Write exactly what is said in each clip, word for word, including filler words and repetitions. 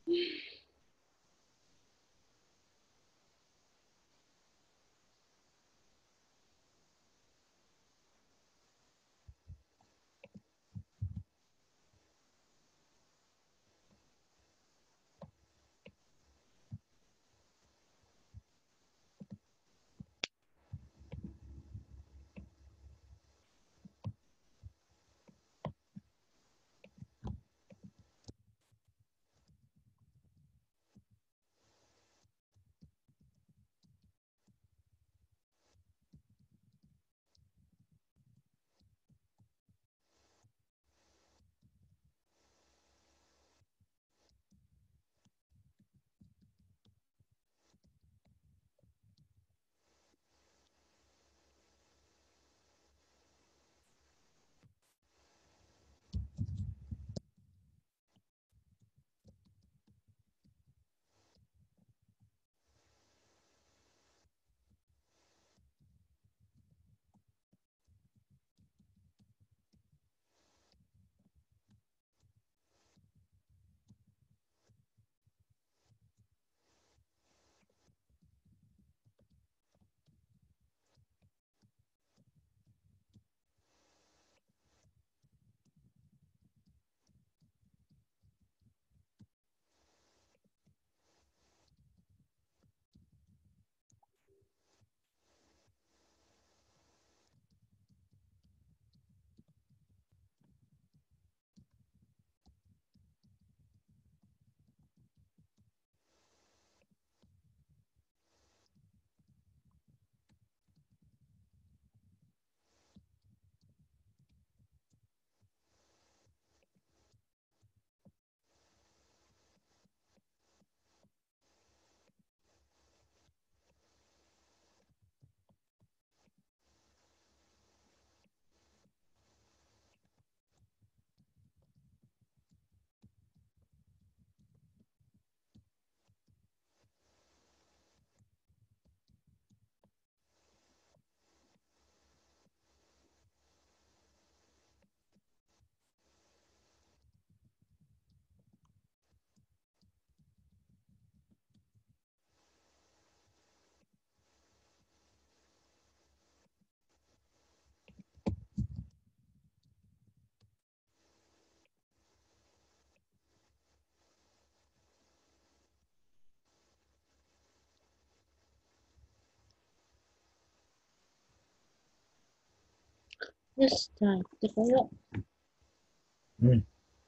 よし、じゃあ行ってこようん。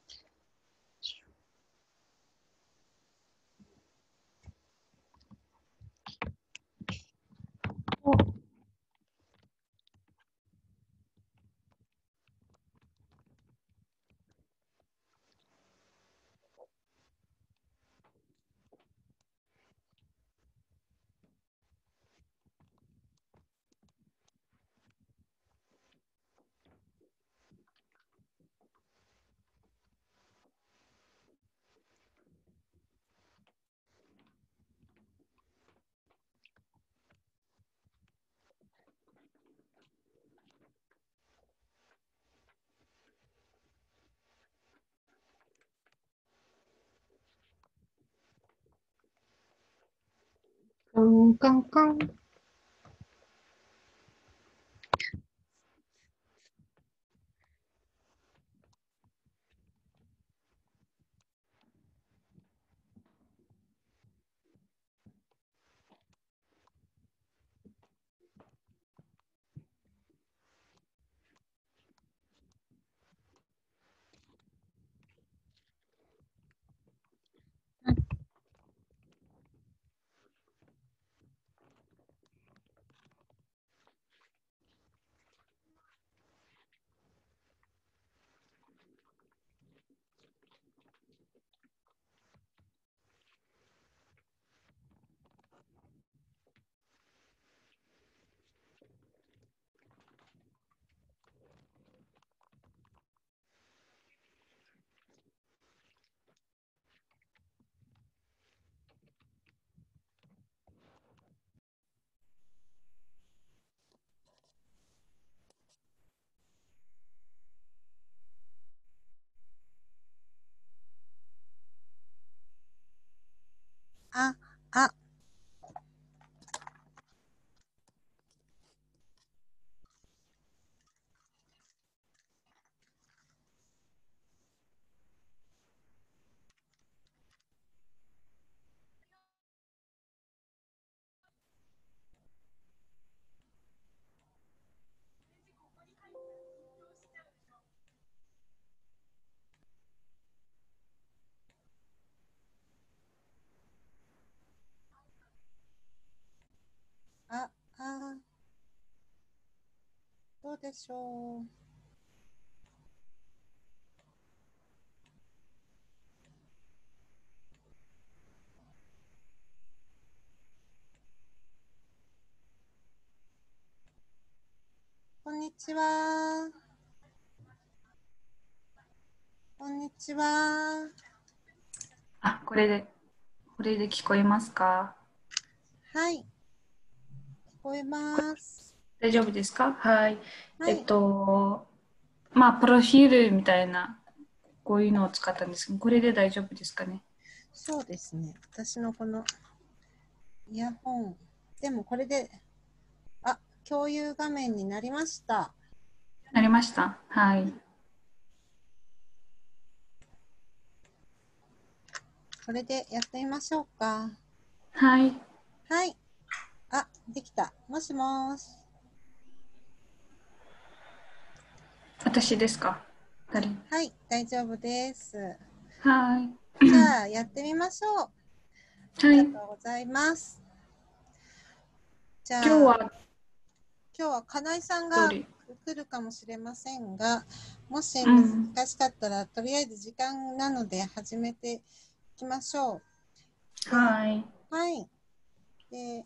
う。カンカンカン。 でしょう。こんにちは。こんにちは。 あ、これで、これで聞こえますか？ はい。聞こえます。 大丈夫ですか？はい。 はいえっと、まあ、プロフィールみたいな、こういうのを使ったんですけど、これで大丈夫ですかね？ そうですね。私のこのイヤホン。でもこれで、あ、共有画面になりました。 なりました。はい。 これでやってみましょうか。 はい。 はい。あ、できた。もしもーし。 私ですか？誰？ はい、大丈夫です。 はい。 じゃあ、やってみましょう。あはい。 りがとうございます。じゃあ、 今日は今日は金井さんがどれ？ 来るかもしれませんが、もし難うん。 しかったら、とりあえず時間なので始めていきましょう。ではい。 はい。で、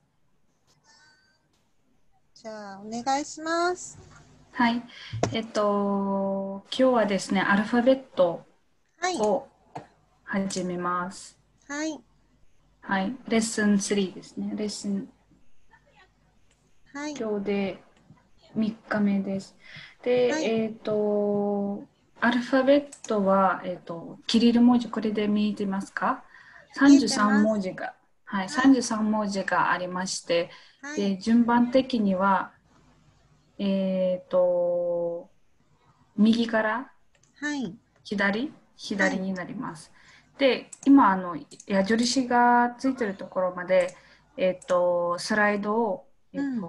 じゃあ、お願いします。 はい。えっと、今日はですね、アルファベットはい。 を始めます。 はい。 はい。レッスンスリーですね。レッスン、 はい。 今日でみっかめです。で、 はい。 えっと、アルファベットは、えっと、キリル文字、これで見えてますか？ 見えさんじゅうさんてます。 文字が、はい、 はい。 さんじゅうさん文字がありまして、 はい。 で、順番的には、えっと、右からはい。 左、 はい。 左になります。で、今、あの、矢印がついてるところまで、えっと、スライドを、えうん。 っと、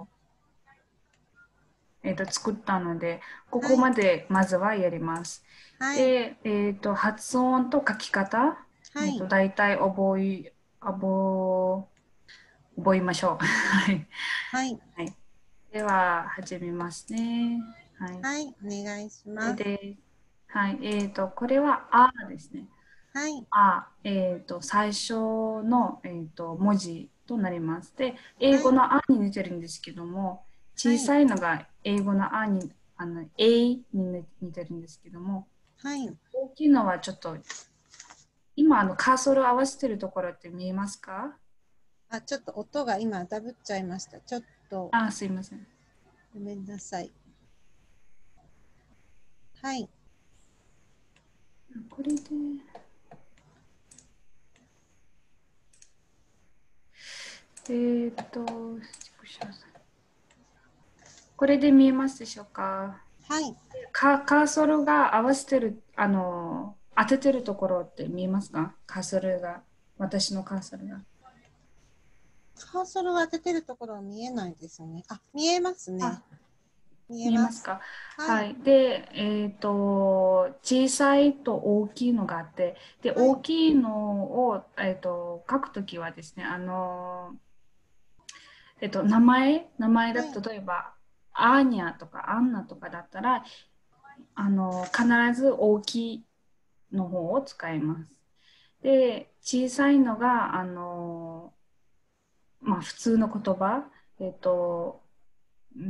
えっと、作ったので、こはい。 こまでまずはやります。 はい。 で、えっと、発音と書き方、えっと、 はい。 大体覚え、覚え、覚えましょう。はい。 はい。 はい。では、始めますね。はい。 はい。お願いしこれます。 で、はい。えっと、これは、あですね。 はい。 あ、えっと、最初の、えっと、文字となります。で、英はい。 語のあに似てるんですけども、 はい。 小さいのが英語のあに、あの、A に似てるんですけども、 はい。 大きいのはちょっと、今、あの、カーソルを合わせてるところって見えますか？ あ、ちょっと音が今ダブっちゃいました。ちょっとあ、すいません。 ごめんなさい。はい。 これで、えーっと、これで見えますでしょうか？ はい。 カカーソルが合わせてる、あの、当ててるところって見えますか？カーソルが、私のカーソルが。 カーソルが当ててるところは見えないですね。あ、見えますね。 あ、 見えます。 見えますか？ はい。 はい。で、えっと、小さいと大きいのがあって、で、 はい。 大きいのを、えっと、書くときはですね、あの、えっと、名前、名前だはい。 と、例えば、アーニャとかアンナとかだったら、あの、必ず大きいの方を使います。で、小さいのが、あの、まあ、普通の言葉、えっと、うん、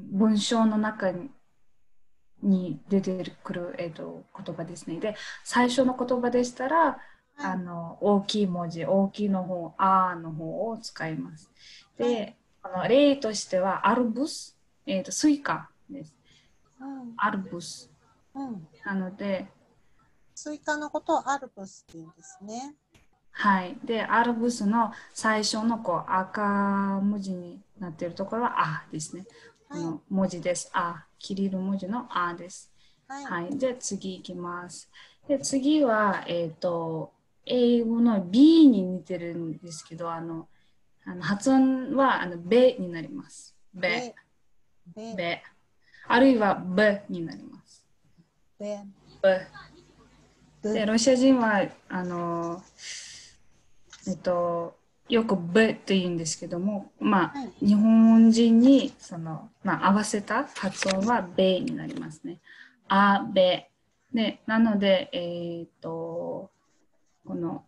文章の中にに出てくる、えっと、言葉ですね。で、最初の言葉でしたら、 はい。 あの、大きい文字、大きいの方、あーの方を使います。 はい。 で、あの例としては、アルブス、えっと、スイカです。 うん。 アルブス。 うん。 なので、 スイカのことをアルプスって言うんですね。 はい。で、アルブスの最初のこう赤文字になっているところは、あですね。こはい。 の文字です。あ。キリル文字のあです。 はい。 はい。じゃあ次いきます。で、次は、えっと、英語の B に似てるんですけど、あの、あの発音は、あの、べになります。べ、 べ、べ、 べ。あるいは、べになります。 べ、 べ。 ぶ。 で、ロシア人は、あの、えっと、 よくべと言うんですけども、まあ、 はい日本人にその、まあ、合わせた発音はべになりますね。あ、べ。で、なので、えっと、この、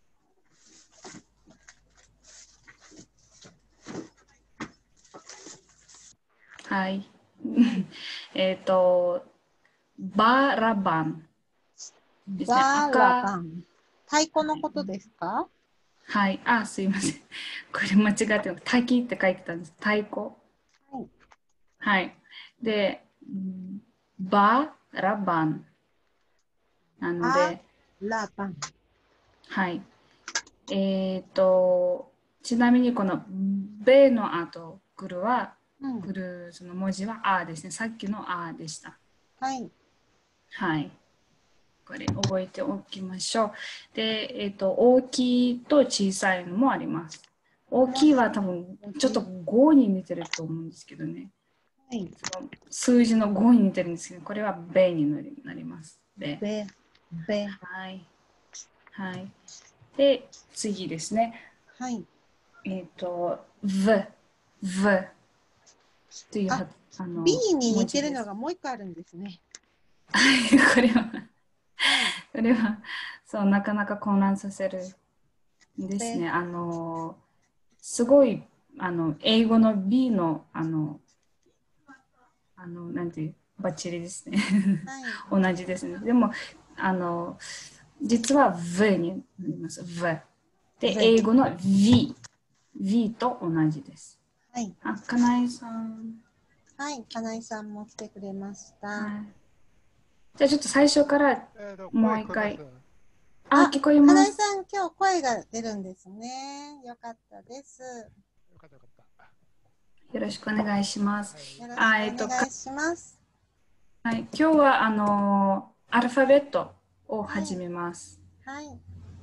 はい。えっと、バラバンですね。 バラバ赤、 ン。太鼓のことですか？ はい。あ、すいません。これ間違ってます、滝って書いてたんです。太鼓。 はい。 はい。で、バラバン。なのバで、 ラバン。 はい。えっと、ちなみにこのべの後来るは、 うん。 来るその文字はあですね。さっきのあでした。 はい。 はい。これ覚えておきましょう。で、えっと、大きいと小さいのもあります。大きいは多分ちょっとごに似てると思うんですけどね。 はい。 その数字のごに似てるんですけど、これはべになりなります。べ。 べ、べ。 はい。はい。で、次ですね。 はい。 えっ、と、v、v というあ、 はあの B に似てる文字です。 のがもう一個あるんですね。 これは、 はい。 これは、そう、なかなか混乱させるんですべ、 ね。あの、すごい、あの、英語の B の、あの、あの、なんていう、バッチリですね。 はい。 同じですね。でも、あの、実は V になります。V。で、 べ。 英語の V。V と同じです。 はい。 あ、かなえさん。 はい。金井さんも来てくれました。 はい。じゃあちょっと最初からえーと、 もう声聞こえま一回。 す。 あ、 あ、 聞こえます。 金井さん、今日声が出るんですね。よかったです。 よかったよかった。 よろしくお願いします。 はい。 よろしあ、えっと、かくお願いします。 はい、今日はあのアルファベットを始めます。 はい。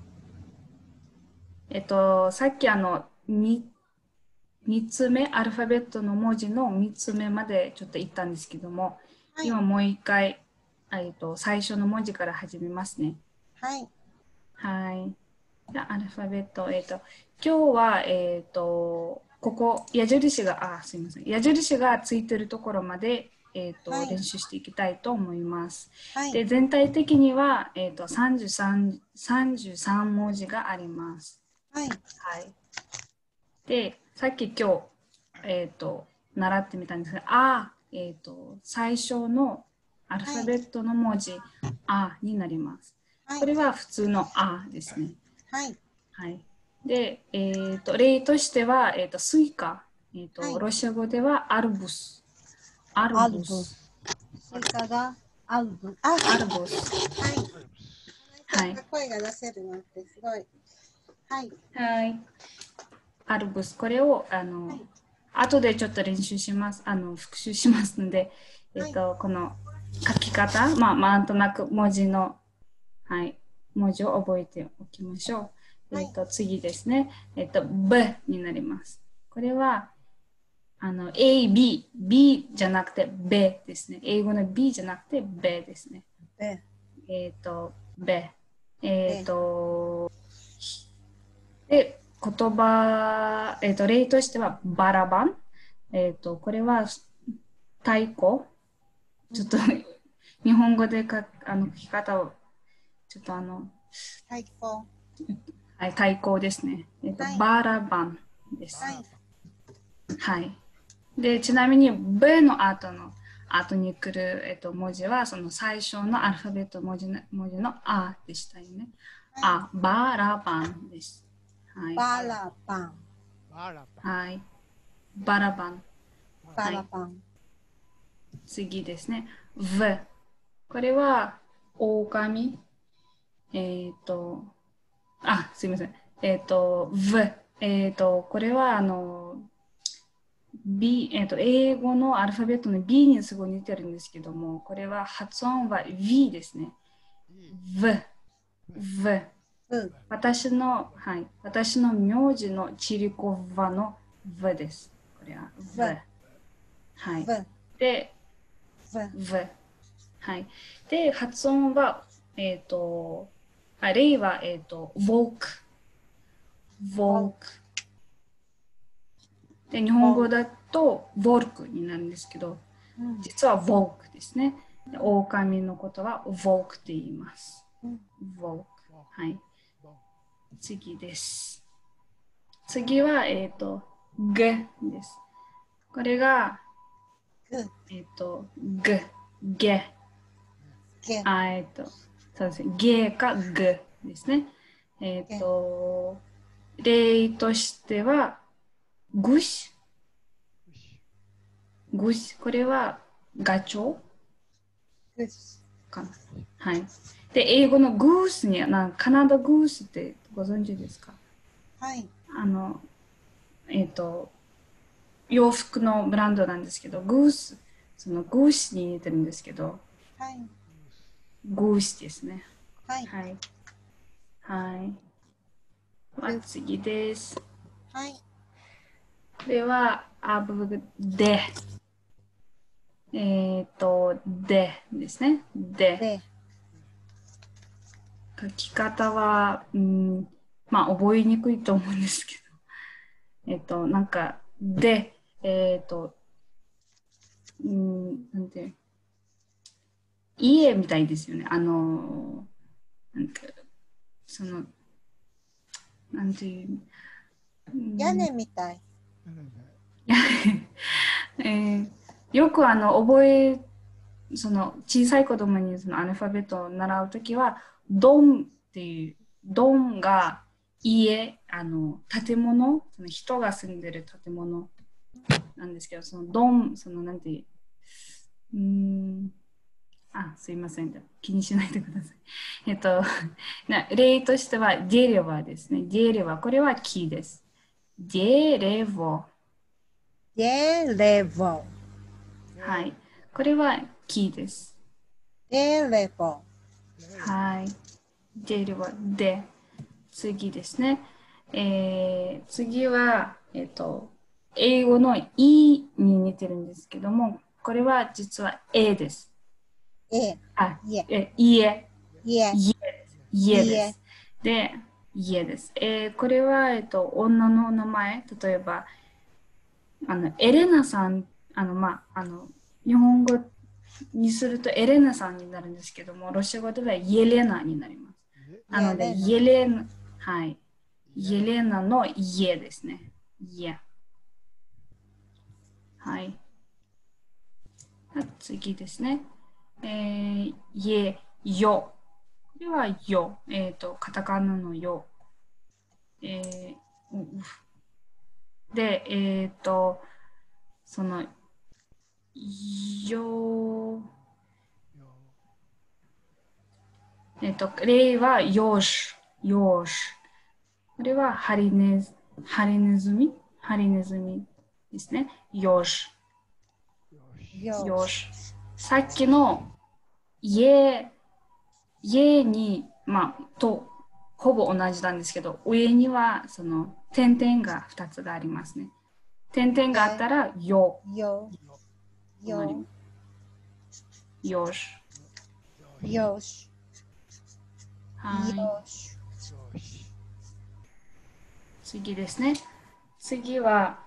えっと、さっきあの、み三つ目、アルファベットの文字の三つ目までちょっと言ったんですけども、 はい。 今もう一回、えっと、最初の文字から始めますね。 はい。 はい。じゃあ、アルファベット、えっと、今日は、えっと、ここ、矢印が、あ、すみません。矢印がついてるところまで、えっと、 はい練習していきたいと思います。 はい。 で、全体的には、えっと、さんじゅうさん、さんじゅうさん文字があります。 はい。 はい。で、さっき今日、えっと、習ってみたんですが、あ、えっと、最初のアルファベットの文字、あになります。 はい。 これは普通のあですね。 はい。 はい。で、えっと、例としては、えっと、スイカ。えっと、 はいロシア語ではアルブス。アルアルブブス。 ス。スイカがアルブ。あ、 アルブス。 はい。 はい。 声が出せるなんてすごい。はい。 はい。アルブス。これを、あの、 はい後でちょっと練習します。あの、復習しますので、えっと、 はいこの書き方、まあ、なんとなく文字の、はい、文字を覚えておきましょう。 はいえっと、次ですね。えっと、B になります。これは、あの、A、B、B じゃなくて B ですね。英語の B じゃなくて B ですね。 べ、 えっと、B。えっと、で、言葉、えっと、例としては、バラバン。えっと、これは太鼓。ちょっと日本語でかあの書き方を、ちょっとあの、 太鼓。 はい、太鼓ですね。えっと、 はいバラバンです。 はい。 はい。で、ちなみに、B の後の、後に来る、えっと、文字は、その最初のアルファベット文字の文字のあでしたよね。あ、バラバンです。はい。 バラバン。 バラバはい。バラバン。 バラバン。 次ですね。V。これは、狼。えっ、と、あ、すいません。えっ、と、V。えっ、と、これは、あの、B、えっ、と、英語のアルファベットの B にすごい似てるんですけども、これは発音は V ですね。V。V。 う、 私の、はい。私の名字のチリコヴァの V です。これは V。はい。 ぶ、 で、 ぶ、 V。はい。で、発音は、えっ、と、あ、例は、えっ、と、volk。volk。 で、日本語だと、ウォルクになるんですけど、 うん実はウォークですね。で狼のことはウォークって言います。 うんウォーク。はい。次です。次は、えっ、と、グです。これが、 グえっ、と、グ、ゲ。 ゲあ、えっ、と、そうですね。ゲかグですね。えっ、と、例としては、グシ、グシ。これはガチョウグシかな。はい。で、英語のグースに、なカナダグースってご存知ですか？ はいあの、えっ、と、洋服のブランドなんですけど、グース、そのグースに似てるんですけど、 はいグースですね。 はいはい。はい。まあ、次です。 はいこれは、アブで、えっ、と、でですね。で。 で書き方は、うん、まあ、覚えにくいと思うんですけど、えっ、と、なんか、で、えっ、と、うん、なんて、家みたいですよね。あの、なんか、その、なんていう、うん屋根みたいえーよくあの覚えその小さい子供にそのアルファベットを習うときはドンっていうドンが家あの建物その人が住んでる建物なんですけどそのドンそのなんていううーんあすいません気にしないでくださいえっとな例としてはデレバですねデレバこれは木ですデレバデレボはい。これはキーです。 デレボはい。では、で、次ですね。えー、次は、えっと、英語の E に似てるんですけども、これは実は A です。 えあ、 いええ、家、 いえ家、家です。で、家です。えー、これは、えっと、女の名前、例えば、あの、エレナさん、あの、まあ、あの、日本語にするとエレナさんになるんですけども、ロシア語ではイエレナになります。なので、イエレナ、はい。イエレナの家ですね。家。はい。次ですね。えー、家、よ。これはよ。えっ、ー、と、カタカナのよ。えー、で、えっ、ー、と、その、よ、えっ、ー、と、例はよし、よし。これはハリネズ、ハリネズミハリネズミですね。よし。よし。さっきの家、家に、まあ、と、ほぼ同じなんですけど、上には、その、点々がふたつがありますね。点々があったら、よ。 よよよし。 よしはい。 よし次ですね。次は、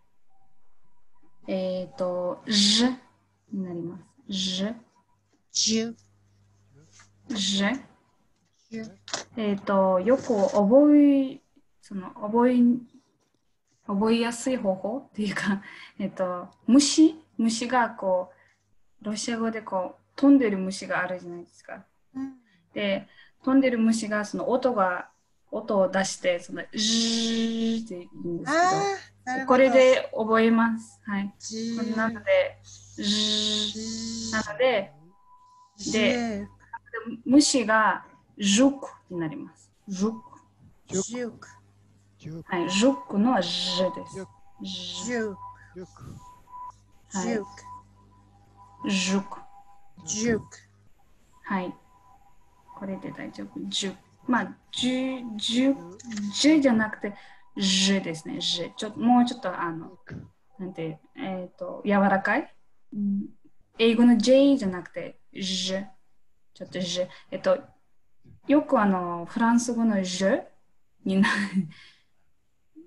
えっ、ー、と、じになります。じ。 じゅじ。 じゅえっ、と、よく覚え、その、覚え、覚えやすい方法っていうか、えっ、と、虫虫がこう、ロシア語でこう、飛んでる虫があるじゃないですか。 うんで、飛んでる虫が、その音が、音を出して、その、ジーって言うんですけど、 あーなるほどこれで覚えます。はい。 じなので、ジーなので、で、虫が、ジュクになります。ジュク。 じゅくはい、ジュクのジです。 じゅくはいじゅくジュク。 じゅくはい。これで大丈夫。じゅ。まあ、じゅ、じゅ、じゅじゃなくて、じですね。じ。ちょもうちょっと、あの、なんて、えっ、ー、と、柔らかい。うん、英語の J じゃなくて、じ。ちょっとじ。えっと、よくあの、フランス語のじになる。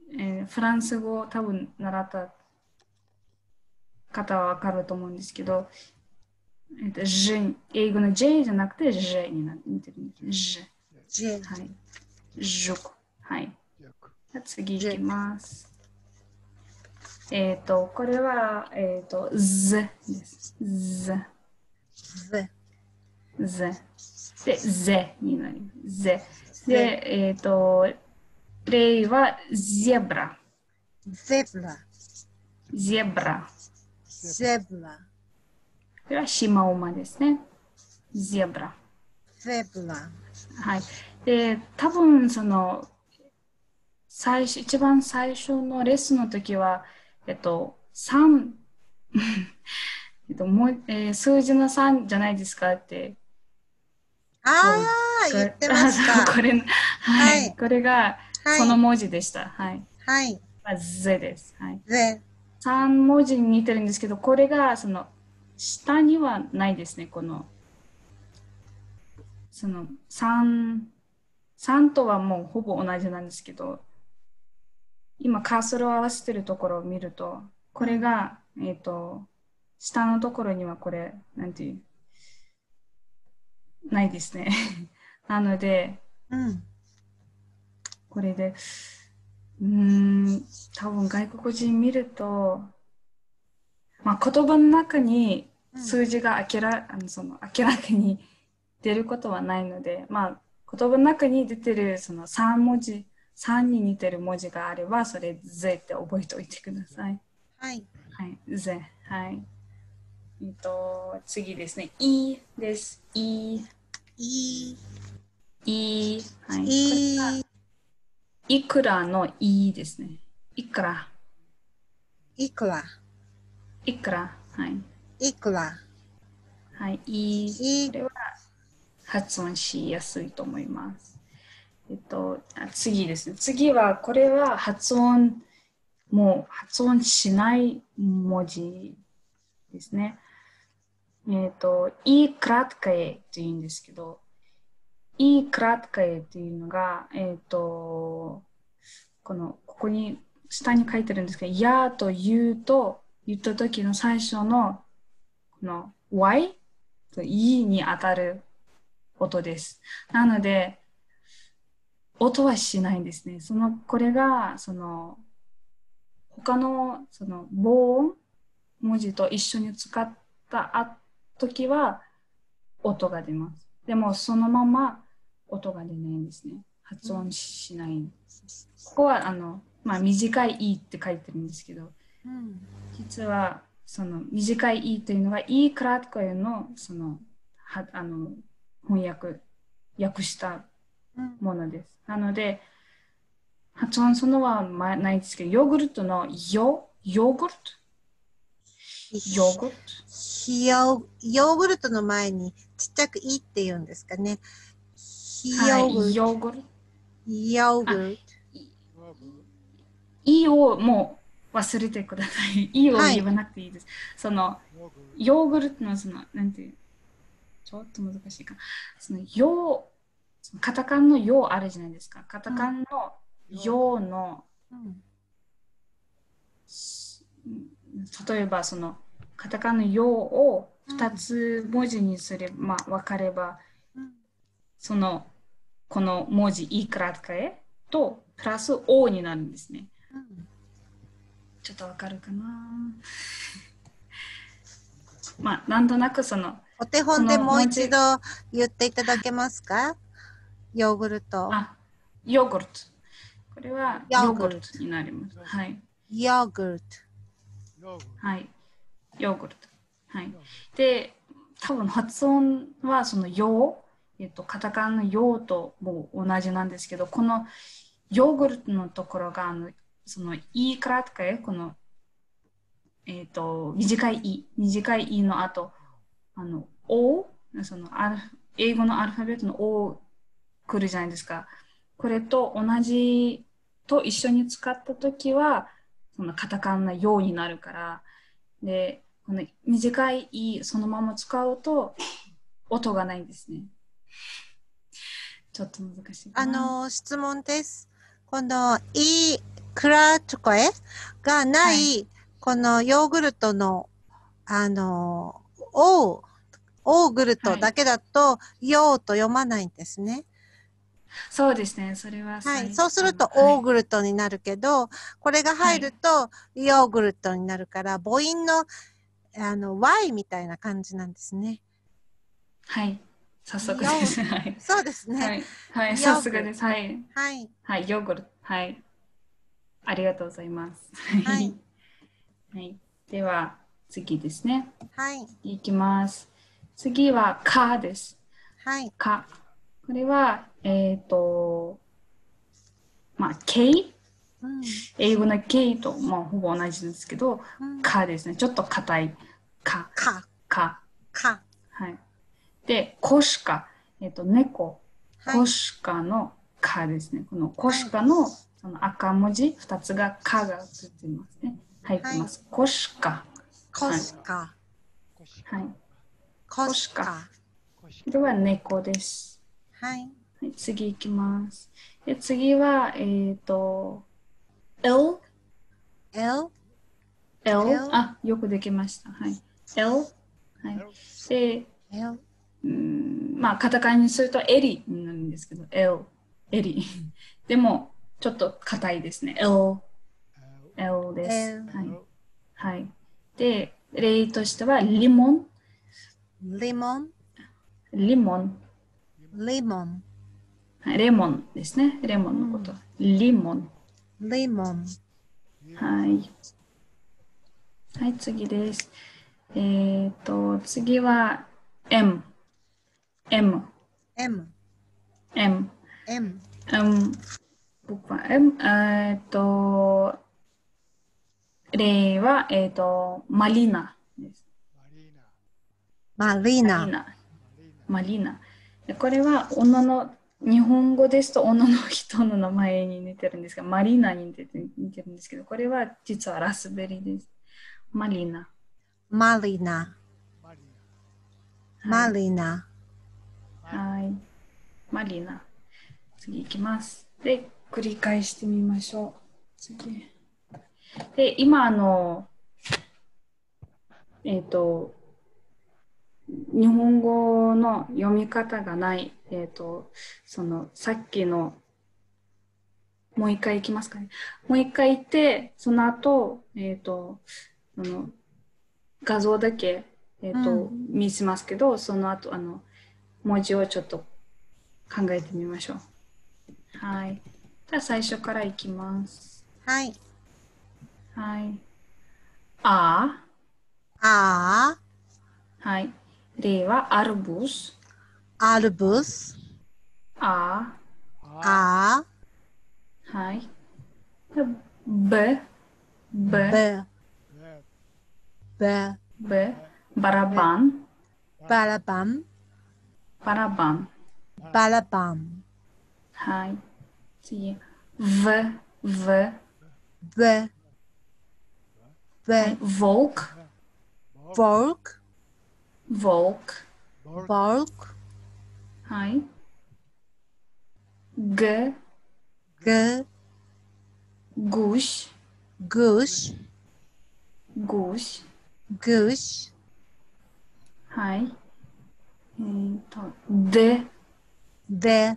えーフランス語を多分習った方はわかると思うんですけど、えっと、J、英語の J じゃなくて J になってるんです。J。 ジェはい。ジョコ。はい。 よく。 次いきます。えっ、と、これは、えっ、と、Z です。Z。 ゼ Z。で、Z になります。Z。で、えっ、と、例は、ゼブラ。 ゼブラゼブラ。 ゼブラこれはシマウマですね。ゼブラ。 ゼブラはい。で、多分その、最初、一番最初のレッスンの時は、えっと、さん、えっと、もう、えー数字のさんじゃないですかって、 ああ、言ってましあた。 これ、はい、 はいこれがそのはい文字でした。はい。 はいまあ、ぜです。はい。 ゼさん文字に似てるんですけど、これがその、下にはないですね、この、その、さん、さんとはもうほぼ同じなんですけど、今カーソルを合わせてるところを見ると、これが、えっと、下のところにはこれ、なんていう、ないですね。なので、 うんこれで、うーん、多分外国人見ると、まあ、言葉の中に数字が明ら、あのその明らかに出ることはないので、まあ、言葉の中に出てるそのさん文字、さんに似てる文字があれば、それ、ぜって覚えておいてください。 はいはい、ぜ。はい。えっと、次ですね。いです。い、 いい。はい。これいいくらのいですね。いくら。 いくらいくら。はい。 いくらはい。い。 いこれは発音しやすいと思います。えっと、あ次ですね。次は、これは発音、もう発音しない文字ですね。えっと、いくらっかえって言うんですけど、いくらっかえっていうのが、えっと、この、ここに、下に書いてるんですけど、やと言うと言った時の最初の、この Y と E に当たる音です。なので、音はしないんですね。その、これが、その、他の、その、母音文字と一緒に使った時は、音が出ます。でも、そのまま音が出ないんですね。発音しないんです。ここは、あの、まあ、短い E って書いてるんですけど、 うん実は、その短い E というのが、E クラッカーの、その、は、あの、翻訳、訳したうんものです。なので、発音そのはないですけど、ヨーグルトのヨ、ヨーグルトヨーグルトひよヨーグルトの前にちっちゃくいって言うんですかね。ひはい、 ヨーグルト。 ヨーグルト。 ヨーグルト。 いをもう忘れてください。いをはい言わなくていいです。その、ヨーグルトのその、なんていう、ちょっと難しいか。その、ヨー、カタカナのヨーあるじゃないですか。カタカナのヨーの、 うん例えばその、カタカナのヨーを二つ文字にすれば、まあ、分かれば、 うんその、この文字、いくらとかえと、プラス O になるんですね。 うんちょっとわかるかなまあ、なんとなくその、 お手本でもう一度こ言っていただけますか？ヨーグルト。 あ、ヨーグルト。これはヨーグルトになります。はい。 ヨーグルト。 はい。ヨーグルト。はい。で、多分発音はそのヨー、えっと、カタカナのヨーとも同じなんですけど、このヨーグルトのところが、あの、その、いいからとかこの、えっと、短いい、短いいの後、あの、O、そのアル、英語のアルファベットの O 来るじゃないですか。これと同じと一緒に使ったときは、そのカタカナのようになるから、で、この短いいそのまま使うと音がないんですね。ちょっと難しいかあな。 の、質問です。このいクラチョコエがな、 はいこのヨーグルトの、あの、オー、オーグルトだけだと、ヨーと読まないんですね。 そうですね。それははい。 最そうすると、 あのオーグルトになるけど、これが入ると、ヨーグルトになるから、母音の、あの、Y みたいな感じなんですね。 はい。はい。早速です。はい。 そうですね。 はい。はい。 ヨーグルトさすがです。はい。 はい。 はい。ヨーグルト。はい。ありがとうございます。 はい。 はい。では、次ですね。 はい。 いきます。次は、かです。 はい。 か。これは、えっ、と、まあ、K? うん。 英語の K と、まあ、ほぼ同じですけど、 うんかですね。ちょっと硬い。か。 か。 か。 か。 はい。で、コシカ。えっ、と、猫。 はいコシカのかですね。このコシカのその赤文字ふたつがかがついてますね。入ってます。コシカ。 コシカ。 コシはい。 コシカ。 コシこれは猫です。 はい。 はい、次行きます。で次は、えっ、と、L。 L? L。 L あ、よくできました。はい。L。はい。で、 L? うんまあ、カタカナにするとエリになるんですけど、L。エリ。でも、ちょっと硬いですね。L。L です。 L はい。はい。で、例としては、リモン。 リモンリモン。 リモンはいレモンですね。レモンのこと。リモン。 リモンはい。はい、次です。えっ、と、次は M。M。 M M。 M M。僕は M。えっ、と、例は、えっ、と、マリナです。 マリーナ。 マリナマリナ。マリナ。でこれは女の、日本語ですと女の人の名前に似てるんですが、マリナに似てる似てるんですけど、これは実はラスベリーです。マリナ。 マリナマリマはい。 リナはい。マリナ。次行きます。で、繰り返してみましょう。次。で、今、あの、えっ、と、日本語の読み方がない、えっ、と、その、さっきの、もう一回いきますかね。もう一回言って、その後、えっ、と、その、画像だけ、えっ、と、見せますけど、その後、あの、文字をちょっと考えてみましょう。はい。じゃあ最初からいきます。 はいはい。あ、 あはい。例はアルブス。 アルブスあ、 あはい。でべ、べ、 ベベべ、バラバン、 バラバンバラバン。 バラバンはい。次。v、v、 ベはい。 ベ volk、 ボルク volk。 ボルクはい。g、 グ gush、 グシ gush。 グシはい。えっと、で、 で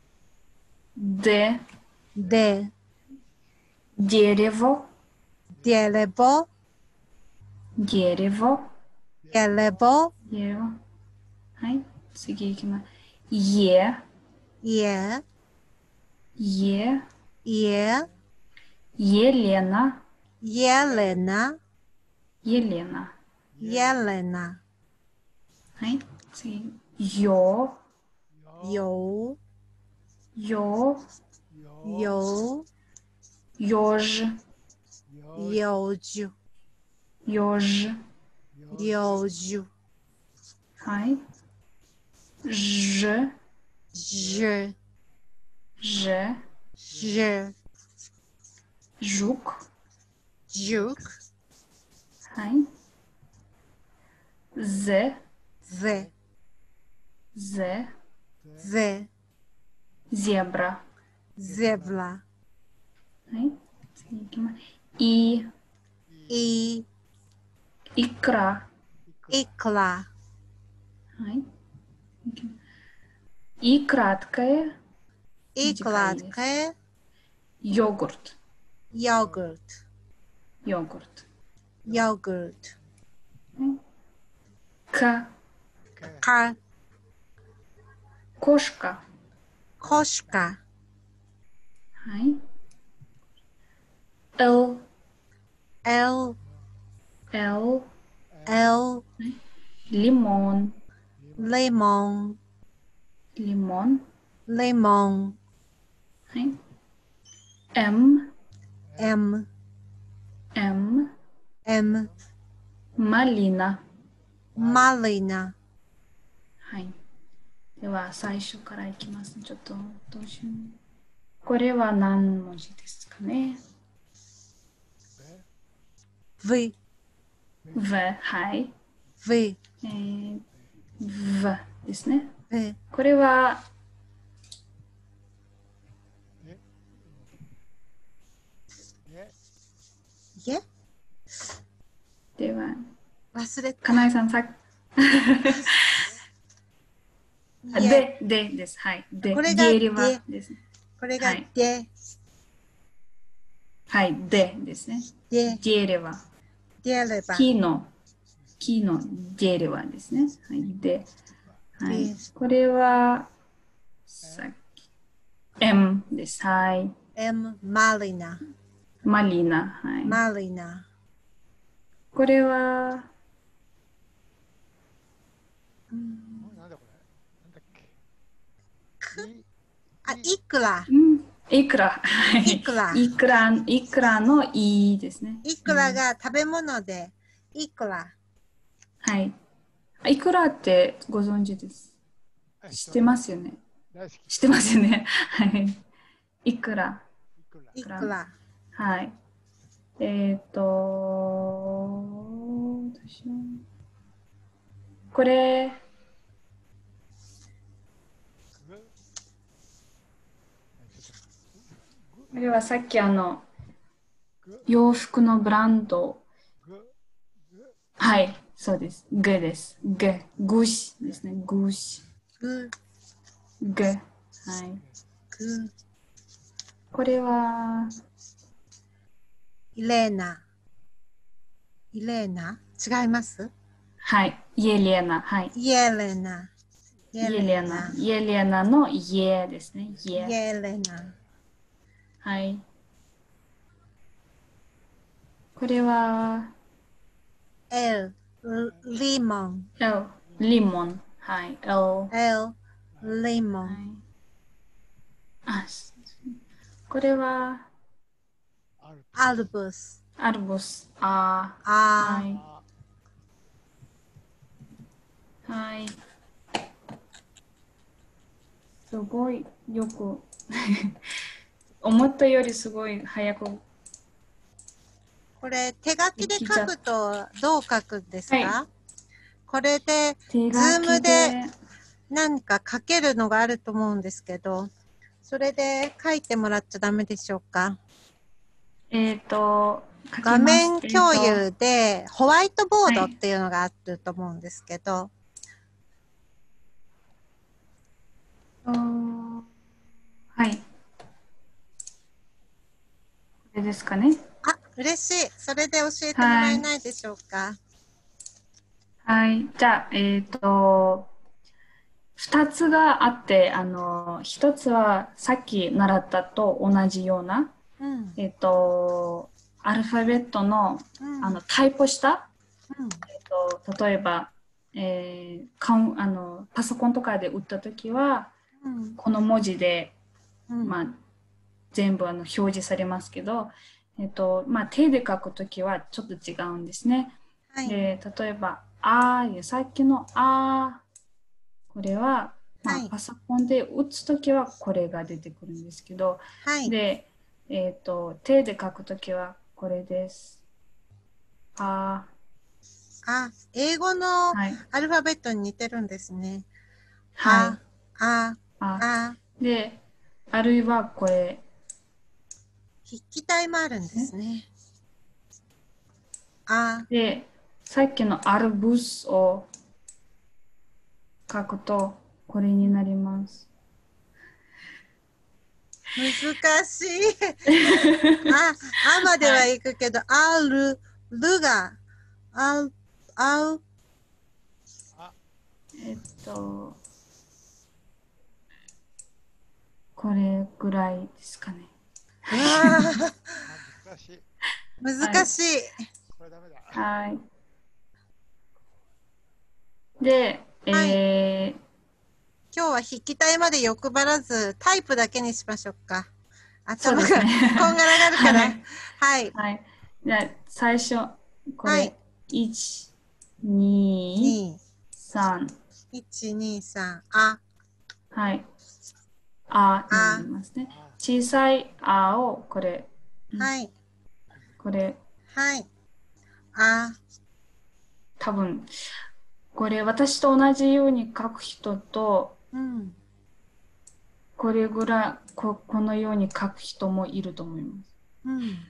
で、 で дерево、 デレボ дерево、 デレボ дерево。はい。次行きます。е、 イエ е、 イエ елена、 イエレナ елена。 イエレナはい。次。よ、 よよ、 よよじ、 よじゅよじ。 よじゅはい。ж、 じゅ ж、 じゅ жук。 じゅくはい。з、 ぜ z、 ぜ зебра。 ゼブラはい。 次いきます。い、 い、 いくら。 いくら、 はい。いくら使えいくら使え、 ヨーグルト。 ヨーグルト、 ヨーグルト。 ヨーグルト、 か、 か、 コシカ。 コシカ、 はい。L、 L、 L、 L、 リモン、 レモン、 リモン。 レモン、 はい。M、 M、 M、 M、 マリナ。 マリナ。 はい。では、最初からいきます。ちょっと、どうしよう。これは何文字ですかね。 V、 V、はい。 V、 えー、V ですね。 V、 これは、 えええ、 では、 忘れた。 かなえさん、さっあいえ、 で、でです。はい。で、 これがゲーリはでです。 これがはいで、 はい。でですね。 で、 ゲーレは。 であれば、 キの、キのゲーレはですね。はい。で、はいで。 これは、さっき、M です。はい。 M、マリナ、 マリナ。はい。 マリナ。 これは、 なんだこれなんだっけいあ、いくら、 うんいくら。はいいくらいくら、いくらのいいですね。 いくらが食べ物で、いくら。 はい。いくらってご存知です。 あ知ってますよね。 大好き。 知ってますよね。はい。いくら。 いくらいくら。 はい。えっ、と、どうしよう。これ、 ぐちょっとこれはさっきあの、 ぐ洋服のブランド。 ぐぐはい、そうです。グです。グ。グシですね。グシ。 ぐ、 グ。はい。 ぐ、 これは、 イレーナ。イレーナ違います？ はい。イエレーナ。はい。 イエレナ。イイエレーナ。イエレーナのイエですね。イイエ。 エレナ。 はい。これは、 エル、リモン。 L。リモン。はい。L。はエル、リモン。 い。あ、これは、 あるアルブス。 アルボス。あー。 あはい。 あはい。すごいよく思ったよりすごい早く。 これ手書きで書くとどう書くんですか？ はこれで手ズー書きムでで。 何か書けるのがあると思うんですけど、それで書いてもらっちゃダメでしょうか？ えっ、と、書きます画面共え有でホワイトボードはいっていうのがあると思うんですけど、 ーとはい。これですかね。 あ、嬉しい。それで教えてもらえないでしょうか？ はい。じゃあ、えっ、と、二つがあって、あの、一つはさっき習ったと同じような、 うん、 えっ、と、アルファベットの、 うん、 あのタイプした、 うん、 えっと、例えば、えーかんあのパソコンとかで打ったときは、 うん、 この文字で、 うん、 まあ、全部あの表示されますけど、えっとまあ、手で書くときはちょっと違うんですね。 はい、 で例えば「あ」いうさっきの「あ」これは、まあ、 はい、 パソコンで打つときはこれが出てくるんですけど、 はい、 で、えっと手で書くときはこれです。ああ、英語のはいアルファベットに似てるんですね。 はいあ、あ、 ああ、 であるいはこれ筆記体もあるんですね。あ、 で、さっきのアルブスを書くと、これになります。 難しい。あ、あまでは行くけど、ある、るが、あ、あう、 えっと、これぐらいですかね。 うわあ、難しい。 ー難しい。 これダメだ。 はい。で、 はいえー今日は筆記体まで欲張らず、タイプだけにしましょうか。頭がそうですね。 こんがらがるから。 はい。 はい。 はい。じゃあ、最初、これ、 はいいち、に、 に、 さん。 いち、に、さん、あ、 はい。あになありますね。小さいあを、これ、 はい、 これ、 はい、あ、 多分、これ、私と同じように書く人と、 うん、 これぐらい、こ、このように書く人もいると思います。 うん。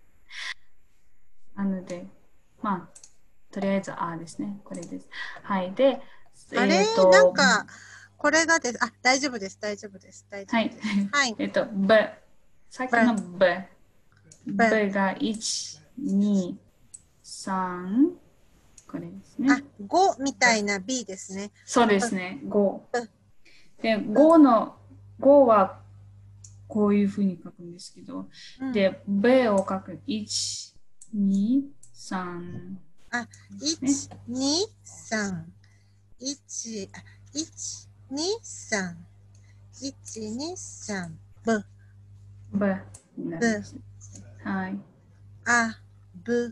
なので、まあ、とりあえずあですね。これです。はい。で、 あれ、 えっと、 なんか、これがです。あ、大丈夫です、大丈夫です、大丈はい夫です。。はい。 えっと、b。さっきの b。b がいち、に、さん。これですあね。、 ごみたいな B ですね。 そうですね。ご。 うんで、ごの、ごはこういうふうに書くんですけど、 うん、 で、b を書く。いち、に、さん。 あ、いち、に、さん。いち、あ、いち、に、さん。いち、に、さん。ぶ、 b になります。はい。 あ、ぶ。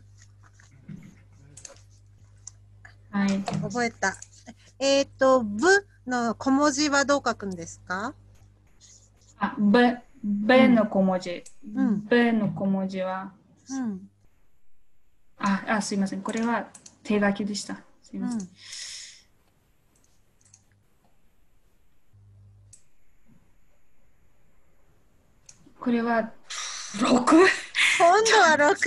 はい。 覚えた。えっ、ー、と、ぶの小文字はどう書くんですか？ あ、b、b の小文字。 うん、 b の小文字は、 うん、 あ、あ、すいません。これは手書きでした。すいうません。 ん。 これはろく？ 今度はろく。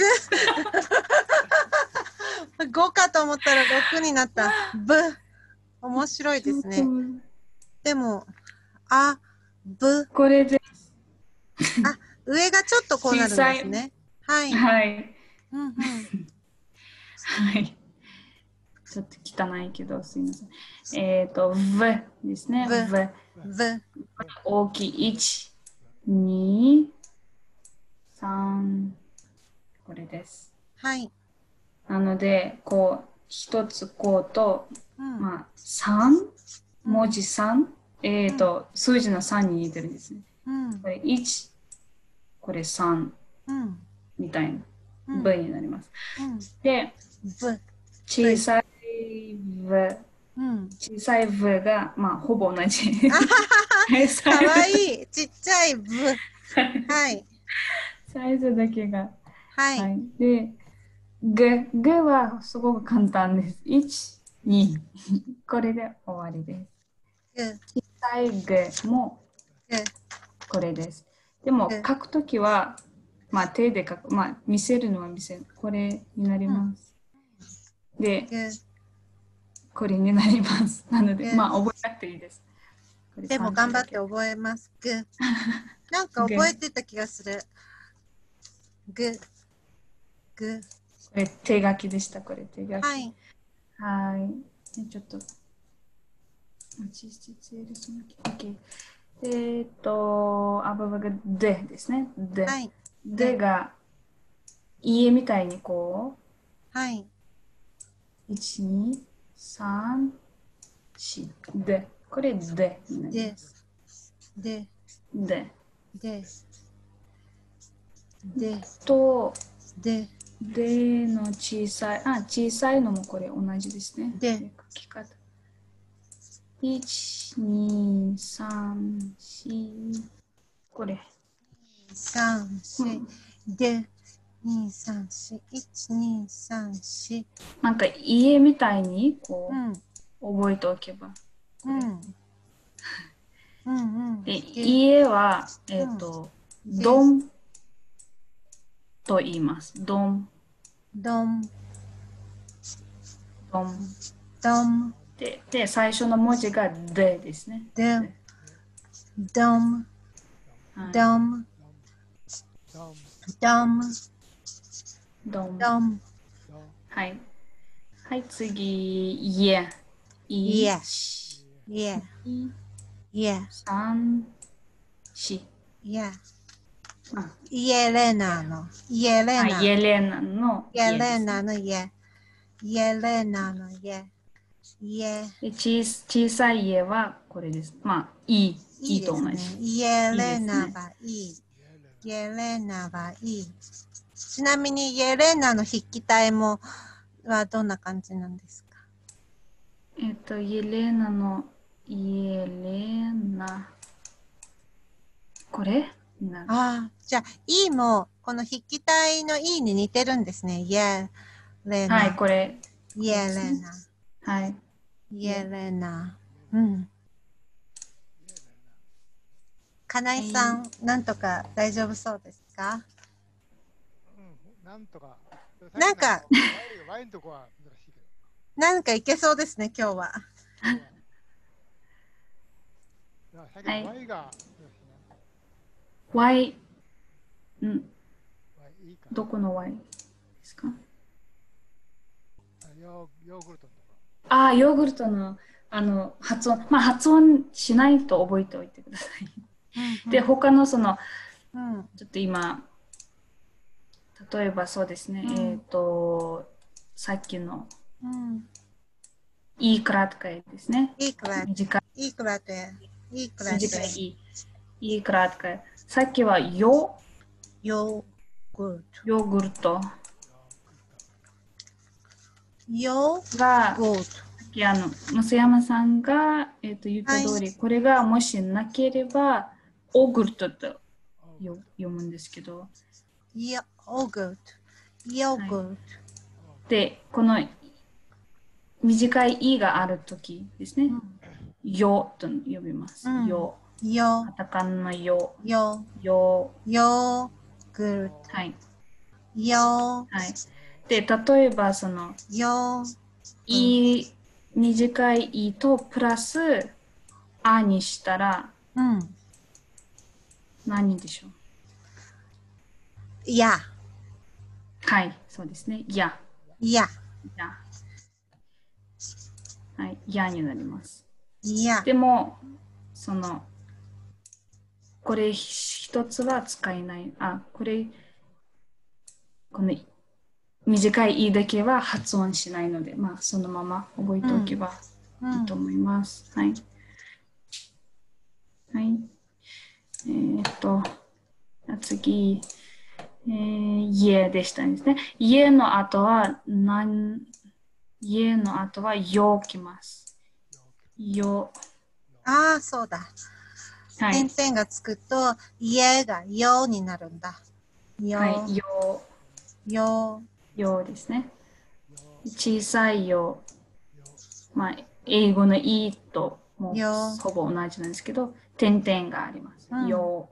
ごかと思ったらろくになった。ぶ。面白いですね。でも、あ、ぶ。 これで、 あ、上がちょっとこうなるんですね。はい。 はい。 うんうん。 はい。ちょっと汚いけど、すいません。えっ、ー、と、v ですね。 v。 v。 ぶ。 大きい。いち、に、さん。これです。 はい。 なので、こう、一つこうと、 うん、 まあ、さん、文字さん、えっ、ー、と、数字のさんに似てるんですね。 うん、 これいち、これさん、 うん、 みたいな、 うん、 V になります。 うん、 で、 ぶ。 小さい V、 うん。 小さい V が、まあ、ほぼ同じ。 かわいい。ちっちゃいぶ。はい。 サイズだけが。 はい。 はい。で、G、G はすごく簡単です。いち、に。これで終わりです。 ぐ、 小さい G もぐ、 これです。でも、書くときは、まあ、手で書く。まあ、見せるのは見せる。これになります。で、 ぐ。 これになります。なので、 ぐ。 まあ、覚えなくていいです。これでも頑張ってさん覚えます。ぐ。なんか覚えてた気がする。ぐ。ぐ。 これ手書きでした。これ手書き。 はい。 はい。ちょっと。OK。えっと、アババがでですね。で。 はい。 でが、家みたいにこはい。 う、いち、に、さん、し、で。これでになりでま、す。 で、 で。 で、で、 と、 で、 での小さい、あ、小さいのもこれ同じですね。 で、 書き方。いち、に、さん、し、これ。 さん、し、 うんで、に、さん、し、いち、に、さん、し。 なんか家みたいにこうん、 う覚えておけば。 うん、うん、うん。 で、家は、えっと、ドン、 と言います。ドン、 どん、 ドン。 どん、 で、で最初の文字がでですね。 で、どん、 はい、 どん、 ドン、 どん、 ドン、 ドン。 どん、 ドン、 はい。はい、次、いえ。い、 いえ、いえ、 い、 いえ、 三、し。 いえ、 あ、 イエレナの、イエレあイナ、 エレナのイエレイエですね。 ナのイエ、イエレナのイエ、イエ、 で小小さい家はこれです。まあ、いい、いいいですねいと同じ。。 イエレいいですねナがいい。イエレナがいい。ちなみにイエレナの筆記体もはどんな感じなんですか？ えっと、イエレナのイエレナ。これなああ、じゃあ、E もこの筆記体の E に似てるんですね。イエレナ。 はい、これ。 イエレナ。 はい。 イエレナ。うん。金井さん、なんとか大丈夫そうですか？ うん、なんとか。 なんか、 ワインワインのとこは難しいけど。 なんかいけそうですね、今日は。 今日は。だから最近ワイが難しいな。 Y、んワイいいか。 どこの Y ですか？ あヨーヨーグルトのとこああ、ヨーグルトのあの発音。まあ、発音しないと覚えておいてください。で、他のその、 うん、 ちょっと今、例えばそうですね、 うんえっと、さっきのうん。 いいくらとかですね。 いいくら、 短い、 いいくらで、いいくらで、 短い、いいいいくらとか。さっきはヨ、 ヨーグルト。 ヨーグルトヨーが、 グルト。 さっきあの、増山さんが、えっと言った通り、 はいこれがもしなければ、オーグルトとよ読むんですけど、 ヨーグルト。ヨーグルト。 で、この短い「い」があるときですね。よと呼びます。 うんよ。 ヨカタカナのよ。 ヨよ。 ヨーグルト。 はい。 ヨはい。で、例えば、その、 ヨい、短い「い」とプラス「あ」にしたらうん。 何でしょう？ や。 はい、そうですね。や。 や。 や。はい、やになります。 や。 でも、その、これ一つは使えない。あ、これ、この短い「い」だけは発音しないので、まあ、そのまま覚えておけばいいと思います。はい。はい。えーっと、次、えー、家でしたですね。家の後は何、家の後はよきます。よ。 ああ、そうだ。 はい。 点々がつくと、家がよになるんだ。よ。 はい。よ。 よ。 よですね。小さいよ。まあ、英語のいともよ。 ほぼ同じなんですけど、点々があります。 うんよ。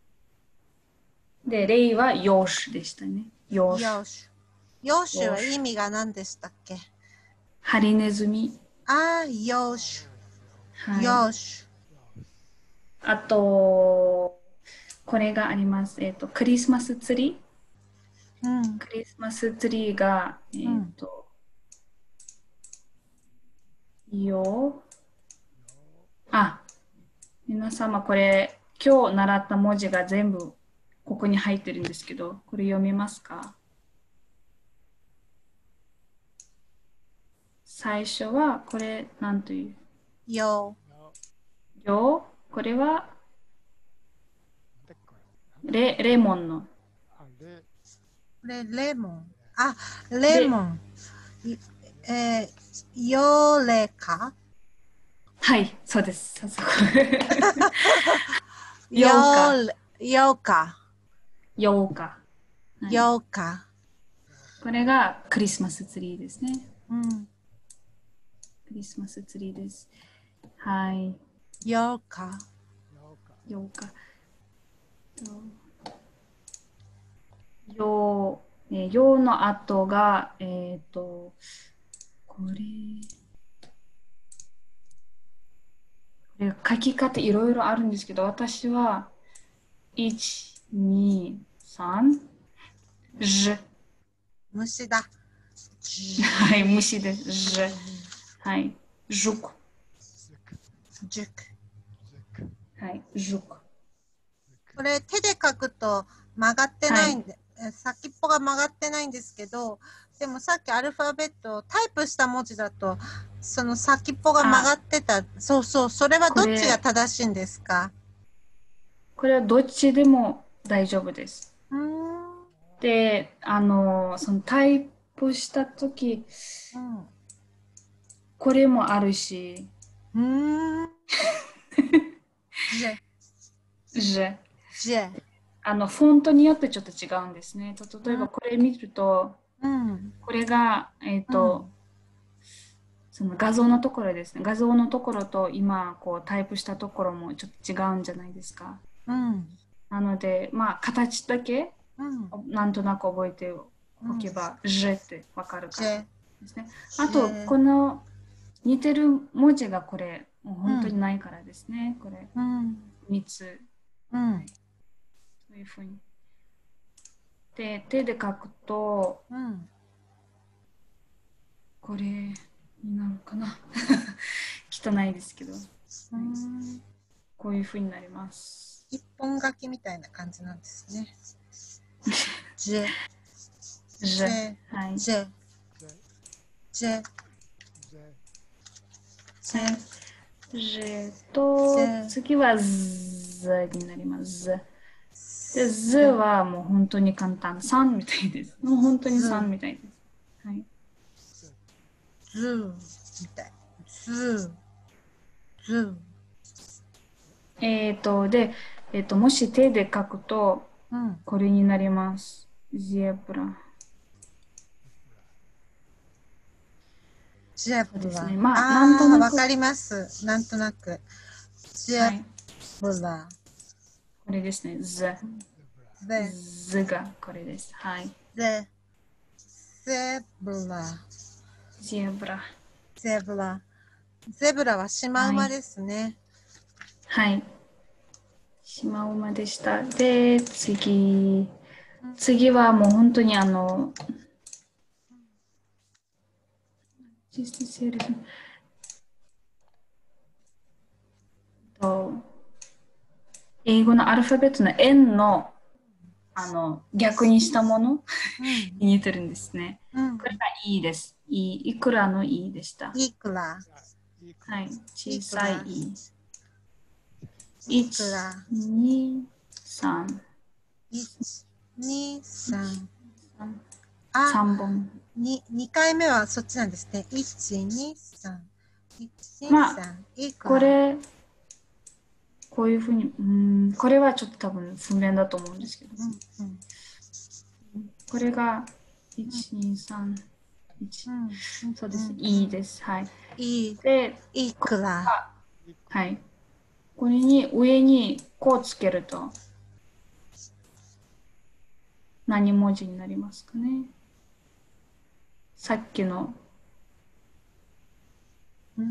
で、例はよしでしたね。よし。 よし。よしは意味が何でしたっけ？ ハリネズミ。 ああ、よし。 はい。 よし。 あと、これがあります。えっ、と、クリスマスツリー。 うん。 クリスマスツリーが、えっ、と、よ。あ、皆様これ、今日習った文字が全部ここに入ってるんですけど、これ読みますか？最初は、これ、なんというよ。 よ。これはレ、レモンの。 あれ、 レ、レモン。あ、レモン。いえー、よれかはい、そうです。早速。 よようか。 れ、よか。 ようか。はい、 よか。 これがクリスマスツリーですね。 うん。 クリスマスツリーです。はい。 よか。 ようか。よえー、よの後が、えっと、これ、これ書き方いろいろあるんですけど、私は、いち、に、さん、じ。 虫だ。 はい、虫です。じ。はい。ジュク。 塾。 はい、ジュク。 これ手で書くと曲がってないんで、え先っぽが曲がってないんですけど、でもさっきアルファベットをタイプした文字だと、その先っぽが曲がってた。そうそう、それはどっちが正しいんですか？ これはどっちでも大丈夫です。 うーん。 で、あの、そのタイプしたとき、これもあるし、 うん。うーん。じゃ、 じ。 じゃ。 あの、フォントによってちょっと違うんですね。と例えばこれ見ると、 うん。 これが、えっと、その画像のところですね。画像のところと今こうタイプしたところもちょっと違うんじゃないですか。 うん。 なので、まあ、形だけうん。 なんとなく覚えておけば、ジェってわかるかじゃ。 らですね。あと、この似てる文字がこれ、もう本当にないからですね。これ、 うん。 みっつ。 うん。 そういうふうに。で、手で書くと、 うん。 これになるかな。汚いですけど、 うん。 こういうふうになります。 一本書きみたいな感じなんですね。ジェ。 ジェ。はい。 ジェ。ジェ。 ジェ。ジェと、次はズになります。で、ズはもう本当に簡単。さんみたいです。もう本当にさんみたいです。はい。 ズーみたい。ズー。ズー。 えっと、で、えっと、もし手で書くと、 うん、 これになります。ゼブラ。 ジェブラ。 そうですね。まあ、 ああ、 なんとなく。 わかります。なんとなく。ジェブラ。 これですね。ズ。 で、 ズがこれです。はい。 で、ゼブラ。 ゼブラ。 ゼブラ。ゼブラはシマウマですね。 はい。シマウマでした。で、次。次はもう本当にあの、と英語のアルファベットの N の、あの逆にしたものに似てるんですね。 うん、 これが E です。E、いくらの E でした。 いくら。 はい。小さい E。 いくら。 いち、に、さん。 いち、に、さん。 あ、さんぼん。 に、にかいめはそっちなんですね。いち、に、さん。いち、に、 まあ、 さん。いくら。 これ、こういうふうに、うん、これはちょっと多分不明だと思うんですけど、うんうん、これがいち、に、さん、いち、うん、そうです、いいです。はい。 いい。 で、 いくら。 はい。これに上にこうつけると何文字になりますかね。さっきの、うん、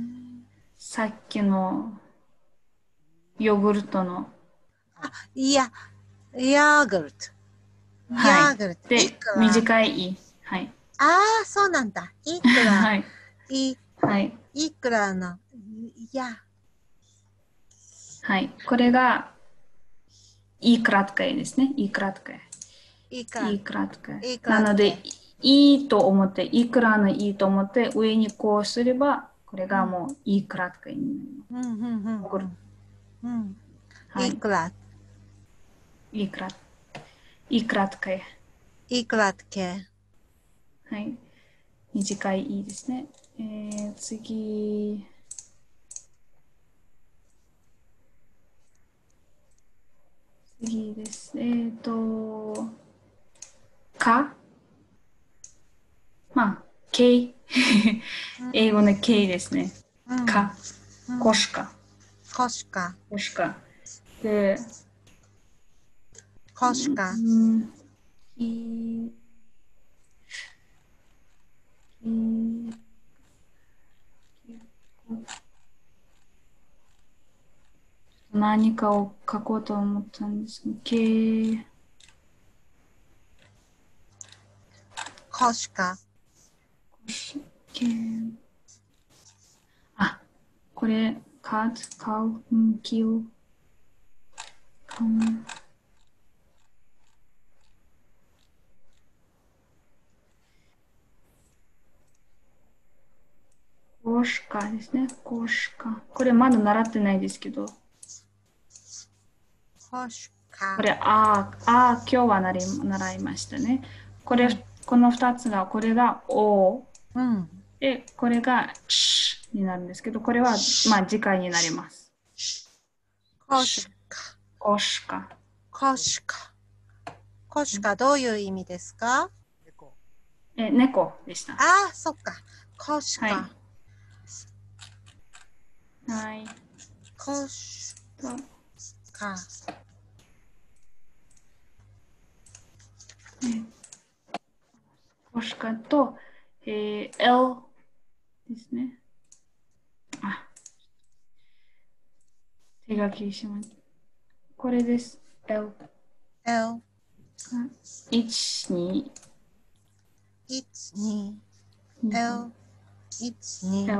さっきのヨーグルトの。 あ、いや、ヤーグルト。 ヤーグルト。 で、短いい。はい。 ああ、そうなんだ。いくら。 はい。 い、 はい。 いくらの、いや。 はい。これが、いいクラッカですね。いいクラッカ。 いいか。 いいクラッカ。なので、いいと思って、いくらのいいと思って、上にこうすれば、これがもういいクラッカになります。うん、うん、うん。 うん。はい。いくら。 いいクラッカ。いいクラッカ。いいくらっけ。 はい。短いいいですね。えー、次。次です。えっ、ー、と、かまあ、K。英語の K ですね。うん、か。こしか。 こしか。 こしか。で、 こしか。 うん、い何かを書こうと思ったんですけど、 コシカ。 けあ、これ、カツ、カウン、キウ、カウン。コシカですね。コシカ。これまだ習ってないですけど、 コシカこ。れ、あー、あー、今日は習い、習いましたね。これ、この二つが、これがおうん。 で、これがしになるんですけど、これは、まあ、次回になります。 コシカ。 コシカ。 コシカ。コシカ、どういう意味ですか？ 猫。 え、猫でした。 ああ、そっか。コシカ。 はいはい。 コシとカ。 えコシカと、えー、L ですね。あ、手書きします。これです。L。 L。 いち、に、 いち、に。 に L。いち、に。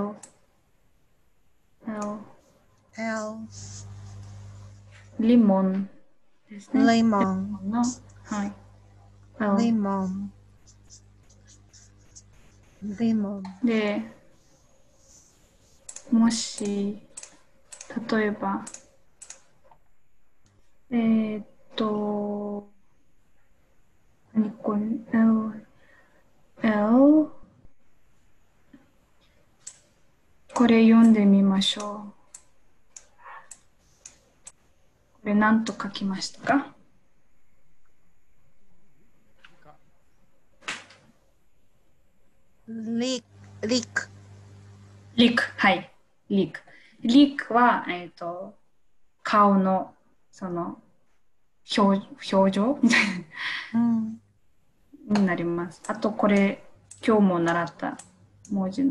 L。L。 L。 リモンですね。 レモン。 の、はい。 レ L。 モン。レモン。 で、もし、例えば、えーっと、何これ、L、L、これ読んでみましょう。これ何と書きましたか？ リ、リク。 リク、はい、リク。リクは、えーっと、顔の、その、表、表情みたいうん。 なになります。あと、これ、今日も習った文字の。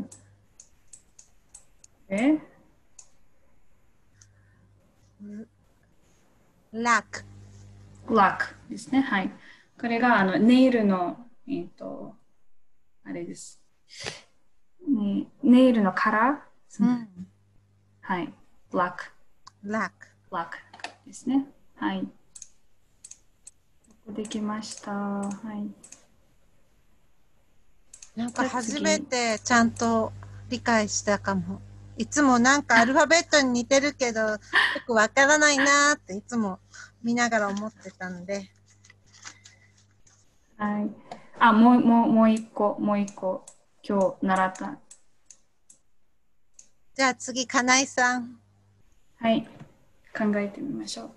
えラク。 ラックですね。はい。これがあのネイルの、えっ、と、あれです、ね。ネイルのカラー、 うん。 はい。ブラック、 ラク。 ブラックですね。はい。できました。はい。 なんか初めてちゃんと理解したかも。いつもなんかアルファベットに似てるけど、よくわからないなーっていつも見ながら思ってたんで。 はい。あ、もう、もう、もう一個、もう一個、今日習った。 じゃあ次、金井さん。 はい。考えてみましょう。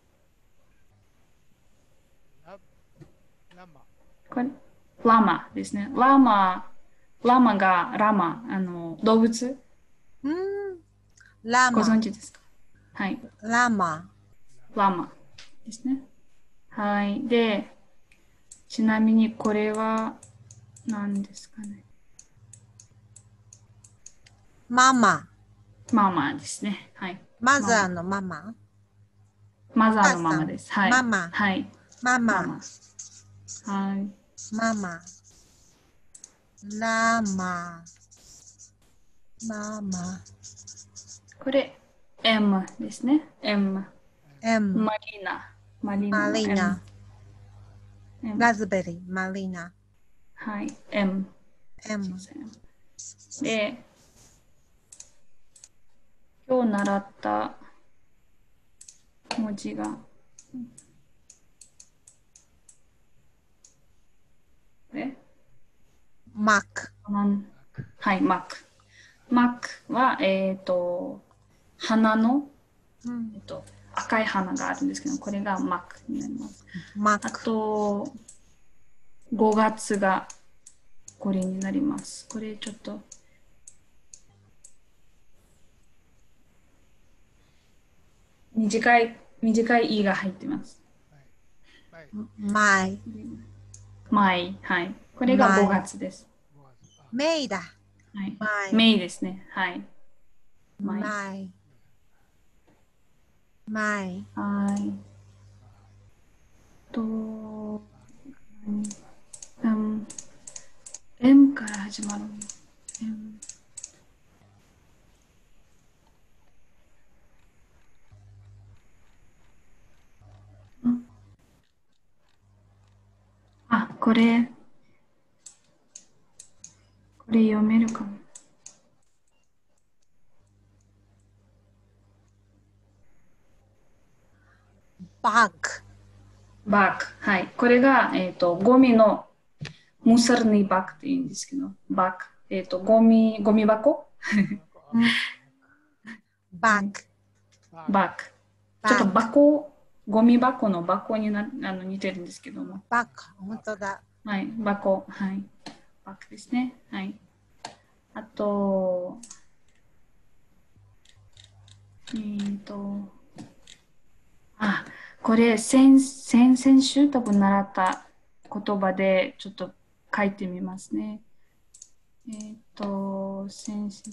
ララマ。 これ、ラマですね。ラマ、ラマが、ラマ、あの、動物うーん。ラご存マ。 知ですか？はい。 ラマ。 ラマですね。はい。で、ちなみにこれは何ですかね。 ママ。 ママですね。はい。 マザーのママ。 マザーのお母さんママです。はい。 ママはい。 ママ。 ママ。はい。 ママ。ラマ。ママ。 これ、M ですね。M。 M。 マリーナ。マリーナの M。 マリーナ。 M。 ラズベリー。マリーナ。 はい。M。 M。 で、今日習った文字が、えマック。 なんはい、マック。マックは、えっ、と、花の、 うんえっと、赤い花があるんですけど、これがマックになります。あマック。 と、ごがつがこれになります。これちょっと、短い、短い「い」が入ってます。 はい。 マイ。 マイ、はい。これがごがつです。 メイだ。 はい。 マイ。 メイですね。はい。マイ。 マイ。 前。 はい。と、うん、M から始まるの。M うんあ、これ、これ読めるかも。 バッグ。 バッグ。はい。これが、えっと、ゴミの、ムサルニバッグって言うんですけど、バッグ。えっと、ゴミ、ゴミ箱うんバッグ。 バーバッグ。ちょっとバッグ。 箱、ゴミ箱の箱になあの似てるんですけども。 バッグ。本当だ。 はい。箱。はい。バッグですね。はい。あと、えっと、あ、これ先、先々週多分習った言葉でちょっと書いてみますね。えっと、先々、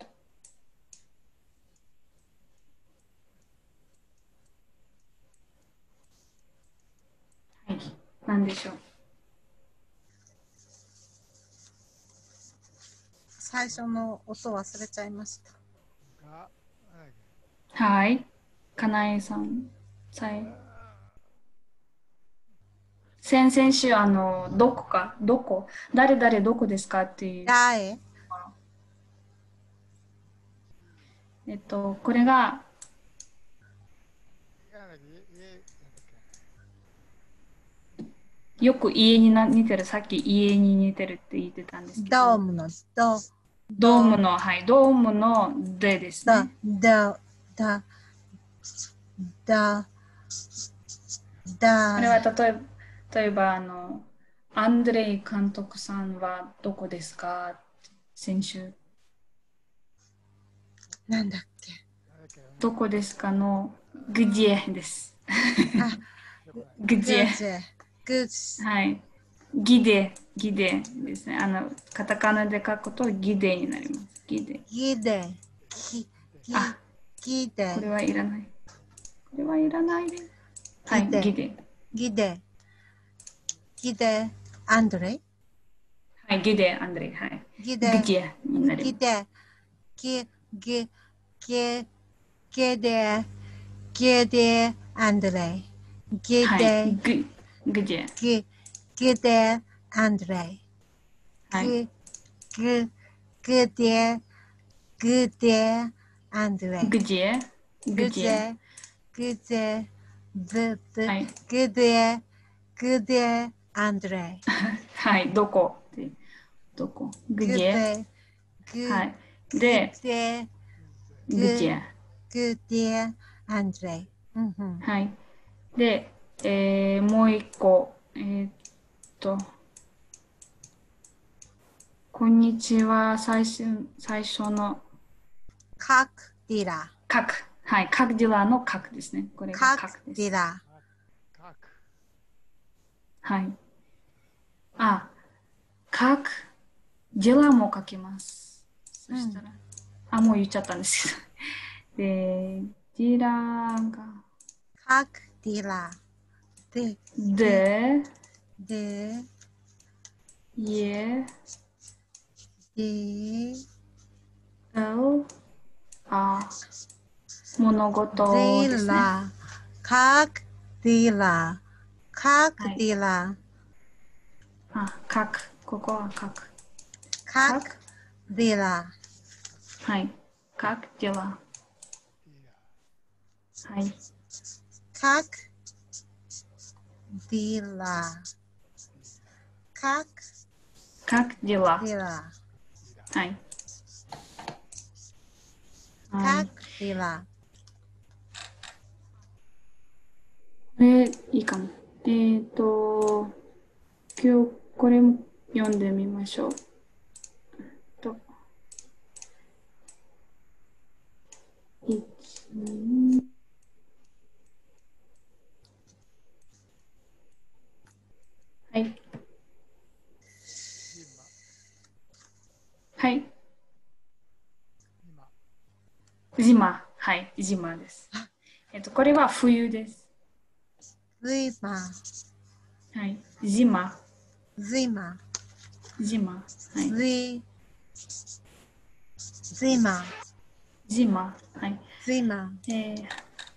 はい。何でしょう。 最初の音忘れちゃいました。 が、なんだっはい。かなえさん。さい先々週、あの、どこか、どこ、誰々どこですかっていう、 誰えっと、これが、 けなんだっけ家、なんだっよく家にな似てる、さっき家に似てるって言ってたんですけど、 ドームのド、 ドームの、はい、ドームのでですド、 ね。 ド、ド、ド、 これはド、 例えば、例えば、あの、アンドレイ監督さんはどこですかって先週。 なんだっけ。 けなんだっけどこですかのグジェです。 あ、 よくない。 グジェ。 グージェ、グージはい。ギデ、ギデですね。あの、カタカナで書くとギデになります。ギデ。 ギデ、ギ、ギ、 あ、 ギデ、 これはいらない。これはいらないです。はい、 ギデギデ。 ギデ、ギデ、アンドレイはい、ギデ、アンドレイ。はい。 ギデ、 グジェになります。 ギデ、ギ、ギ、ギ、ギデ、ギデ、アンドレイギはい、 デ、 グ、グジェ。 ギ、ギデ、アンドレイはい。 ギ、ギ、ギデ、ギデ、アンドレイグジェ。ググジェ。 ゼ、グゼ、ブ、ブ、 はい。 グデ、グデ、アンドレイ。 はい、どこって。どこグジェ。 グデ、グ、 はい。 グで、 デ、グ、 グジェ。 グデ、アンドレイ。うんうん。 はい。で、えー、もう一個。えーっと、こんにちは。最初、最初のカクディラ。 カク。はい。カクディラのカクですね。これがカクカクです。 ディラ。 かく。 はい。あ、カクディラも書きます。そしたら、あ、もう言っちゃったんですけど。で、ディラが、 カクディラ。で、 で、 で、 え、 で、 う、あ、物事デですね。 ィラ。カクディラ。カクはい。 ディラ。 あ、書く。ここは書く。 カクディラ。 はい。書くでは。 いいな。 はい。 カクディラ。カク書くでは。 ディラ。 はい。 カはい。 クディラ。 これ、いいかも。えっと、今日、これも読んでみましょう。と、いち、に、はい。 今、 はい。 今、 ジマ。はい。ジマです。 えっと、これは冬です。 Zima. はい。ジマ。 Zima. ジマ。はい。 Z. Zima. ジマ。はい。 Zima. えー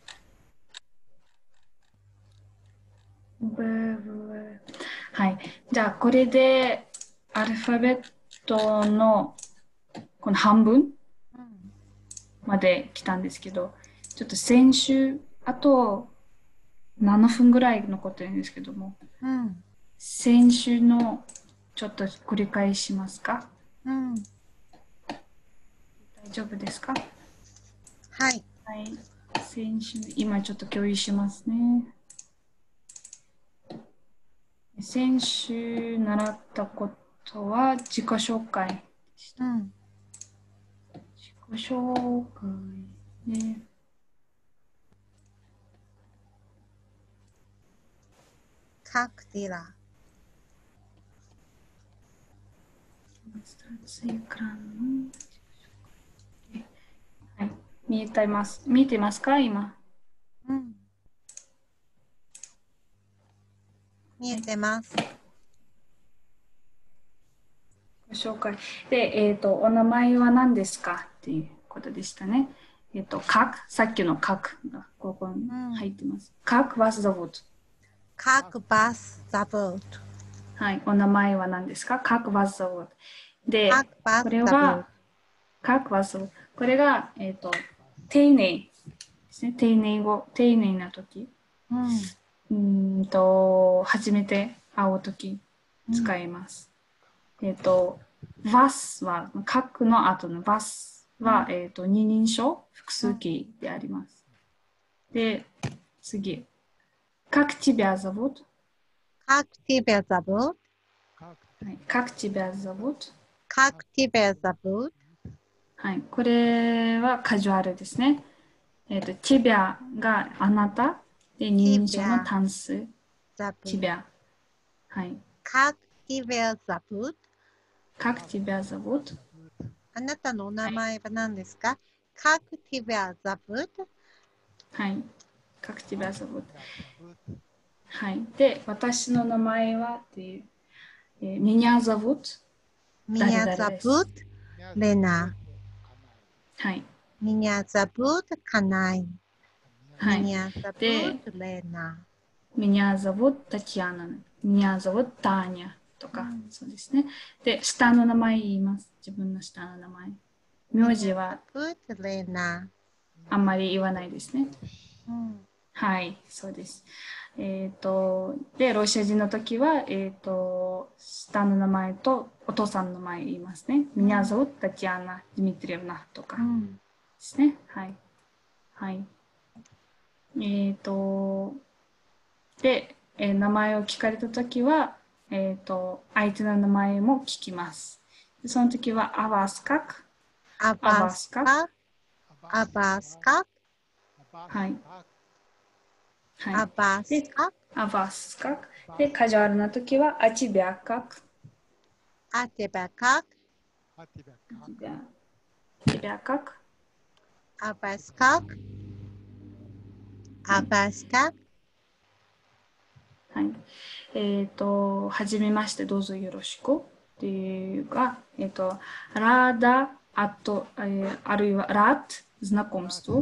ブーブーはい。じゃあ、これでアルファベットのこの半分まで来たんですけど、ちょっと先週、あとななふんぐらい残ってるんですけども、 うん。 先週のちょっと繰り返しますか？ うん。 大丈夫ですか？ はい。 はい。先週、今ちょっと共有しますね。先週習ったことは自己紹介でした。 うん。 自己紹介ね。 カクティラ。 はい、見えてます。見えてますか今？ うん。見えてます。 ご紹介。で、えっ、ー、と、お名前は何ですかっていうことでしたね。えっ、ー、と、かく、さっきのかくがここに入ってます。かく、was the word。 かく、was the word。 はい、お名前は何ですか？かく、was the word。で、これは、かく、was the word。これが、えっ、ー、と、丁寧ですね。丁寧語、丁寧な時。うん。うんと、初めて会う時使います。うん、えっ、ー、と、was は、書くの後の was は、うん、えっ、ー、と、二人称、複数形であります。で、次。Как тебя зовут? Как тебя зовут? Как тебя зовут? Как тебя зовут? はい、これはカジュアルですね。えっ、ー、と、тебя があなたで、二人称の単数。тебя。はい。 Как тебя зовут? Как тебя zовут? あなたのお名前は何ですか？ Как тебя zовут? はい。Как тебя zовут? はい。で、私の名前はっていう。えー、Меня зовут? Меня зовут Лена。 はい。 Меня зовут Канай。 はい。 Меня зовут Лена。 Меня зовут Татьяна。Меня зовут Таня。とか、うん、そうですね。で、下の名前言います。自分の下の名前。名字はあんまり言わないですね。うん、はい、そうです。えっ、ー、と、で、ロシア人の時は、えっ、ー、と、下の名前とお父さんの名前言いますね。Меня зовут Татьяна Дмитриевнаとかですね。はい。はい。えっ、ー、と、で、えー、名前を聞かれたときは、えっ、ー、と、相手の名前も聞きます。その時は、アバスカク、 アバスカク、アバスカク、 はい。はい、 アバスカク、 アバスカク。で、カジュアルな時は、アチビアカク、 アティバカク、 アティビアカク、 アバスカク、アバスカク。 はい。えっ、ー、と、はじめまして、どうぞよろしくっていうか、えっ、ー、と、ラーダ、あと、えー、あるいはラット、знакомству。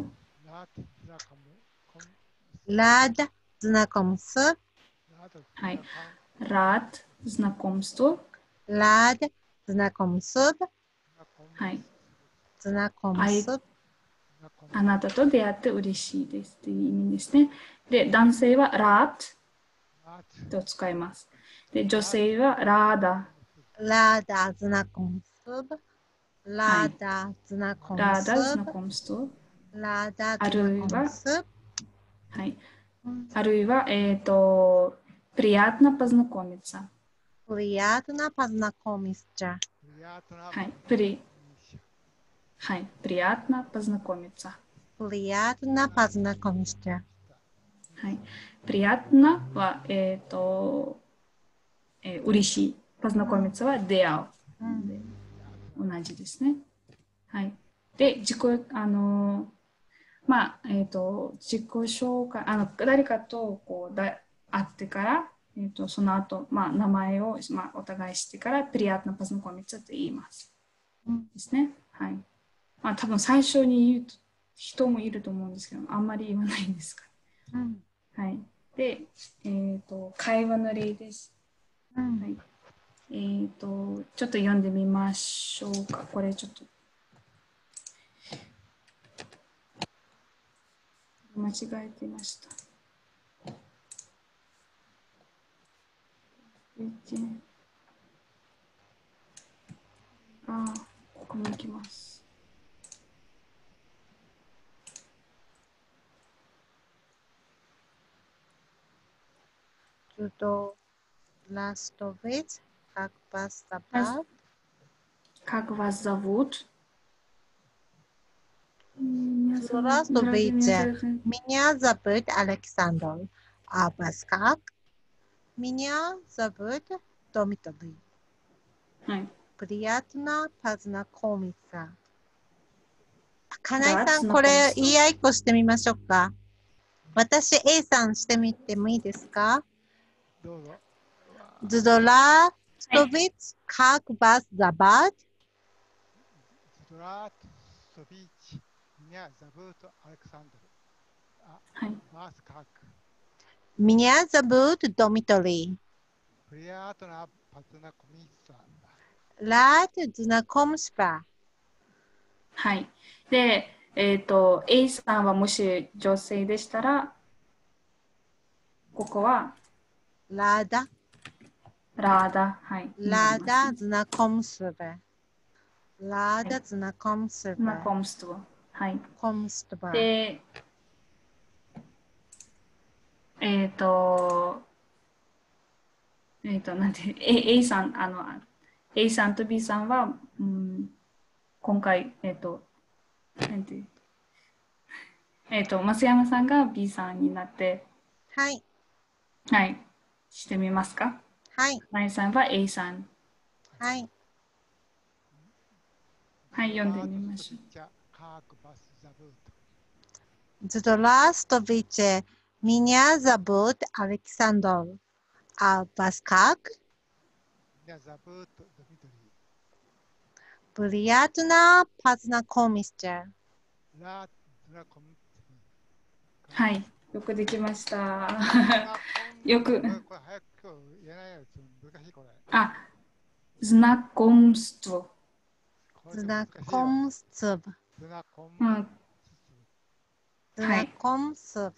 ラーダ、знакомство。 はい。ラット、знакомству。 ラーダ、знакомство。 はい。 знакомство。 あなたと出会って嬉しいですっていう意味ですね。で、男性はラットと使います。で、女性はラーダ。 ラーダ、знакомство。ラーダ、знакомство。 ラーダ、знакомство。 ラーダ、 あるいは、 знакомство。 はい。あるいは、えっ、ー、と、приятно познакомиться。 приятно познакомиться。 はい。プリ、はい。приятно познакомиться。 приятно познакомиться。 はい。приятноは、えっ、ー、と、えー、嬉しい。познакомитьсяは出会う。うん、同じですね。はい。で、自己、あの、 まあ、えっ、と、自己紹介、あの、誰かとこうだ会ってから、えっ、と、その後、まあ、名前を、まあ、お互いしてから、プリアートなパスのコミッツって言います。 うんですね。はい。まあ、多分最初に言う人もいると思うんですけど、あんまり言わないんですか。 うんはい。で、えっ、と、会話の例です。 うんはい。えっ、と、ちょっと読んでみましょうか。これちょっと間違えてました。あ、ここに行きます。 Judo Lastovic, как вас Вас- зовут? Как вас зовут? Меня Judo зовут- Здравствуйте, меня Lastovic, зовут- меня зовут Александр. А вас как? Меня зовут Дмитрий. はい。 Приятно познакомиться. 金井 Рад さん、これ знакомству. 言い合いっこしてみましょうか。私 A さんしてみてもいいですか？ どうぞ。うわ Judo Lastovic, как вас зовут? ズドラート・ソビーチ、ミニャ・ザブート・アレクサンドル。あ、 はい。 マスカーク。 Меня зовут Дмитрий. プリアートナ・パツナ・コミッサ。 Рад знакомству. はい。で、えっ、と、A さんはもし女性でしたら、ここは Рада, ラーダ、はい、になります рада ね。 знакомству. Рада знакомству. ナコムスト。はい。 Знакомству. で、えっ、と、えっ、と、なんて、A, A さん、あの、A さんと B さんは、うん、今回、えっ、と、なんて、えっ、と、増山さんが B さんになって、 はい、 はい、してみますか。 はい、 花江さんは A さん。 はい。 はい、読んでみましょう。 カークバス・ザブート。 Здравствуйте. Меня зовут Александр. А вас как? ミニャ・ザブート・ドミトリ Приятно познакомиться. ー。ラー・ズラコム。 はい、よくできました。 ナコンよくこれ、これ早く今日言えないやつ難しいこれ。 あ、знакомство。 これでも難しいよ。 Знакомство. ズナコン。 うん、はい。 Знакомство.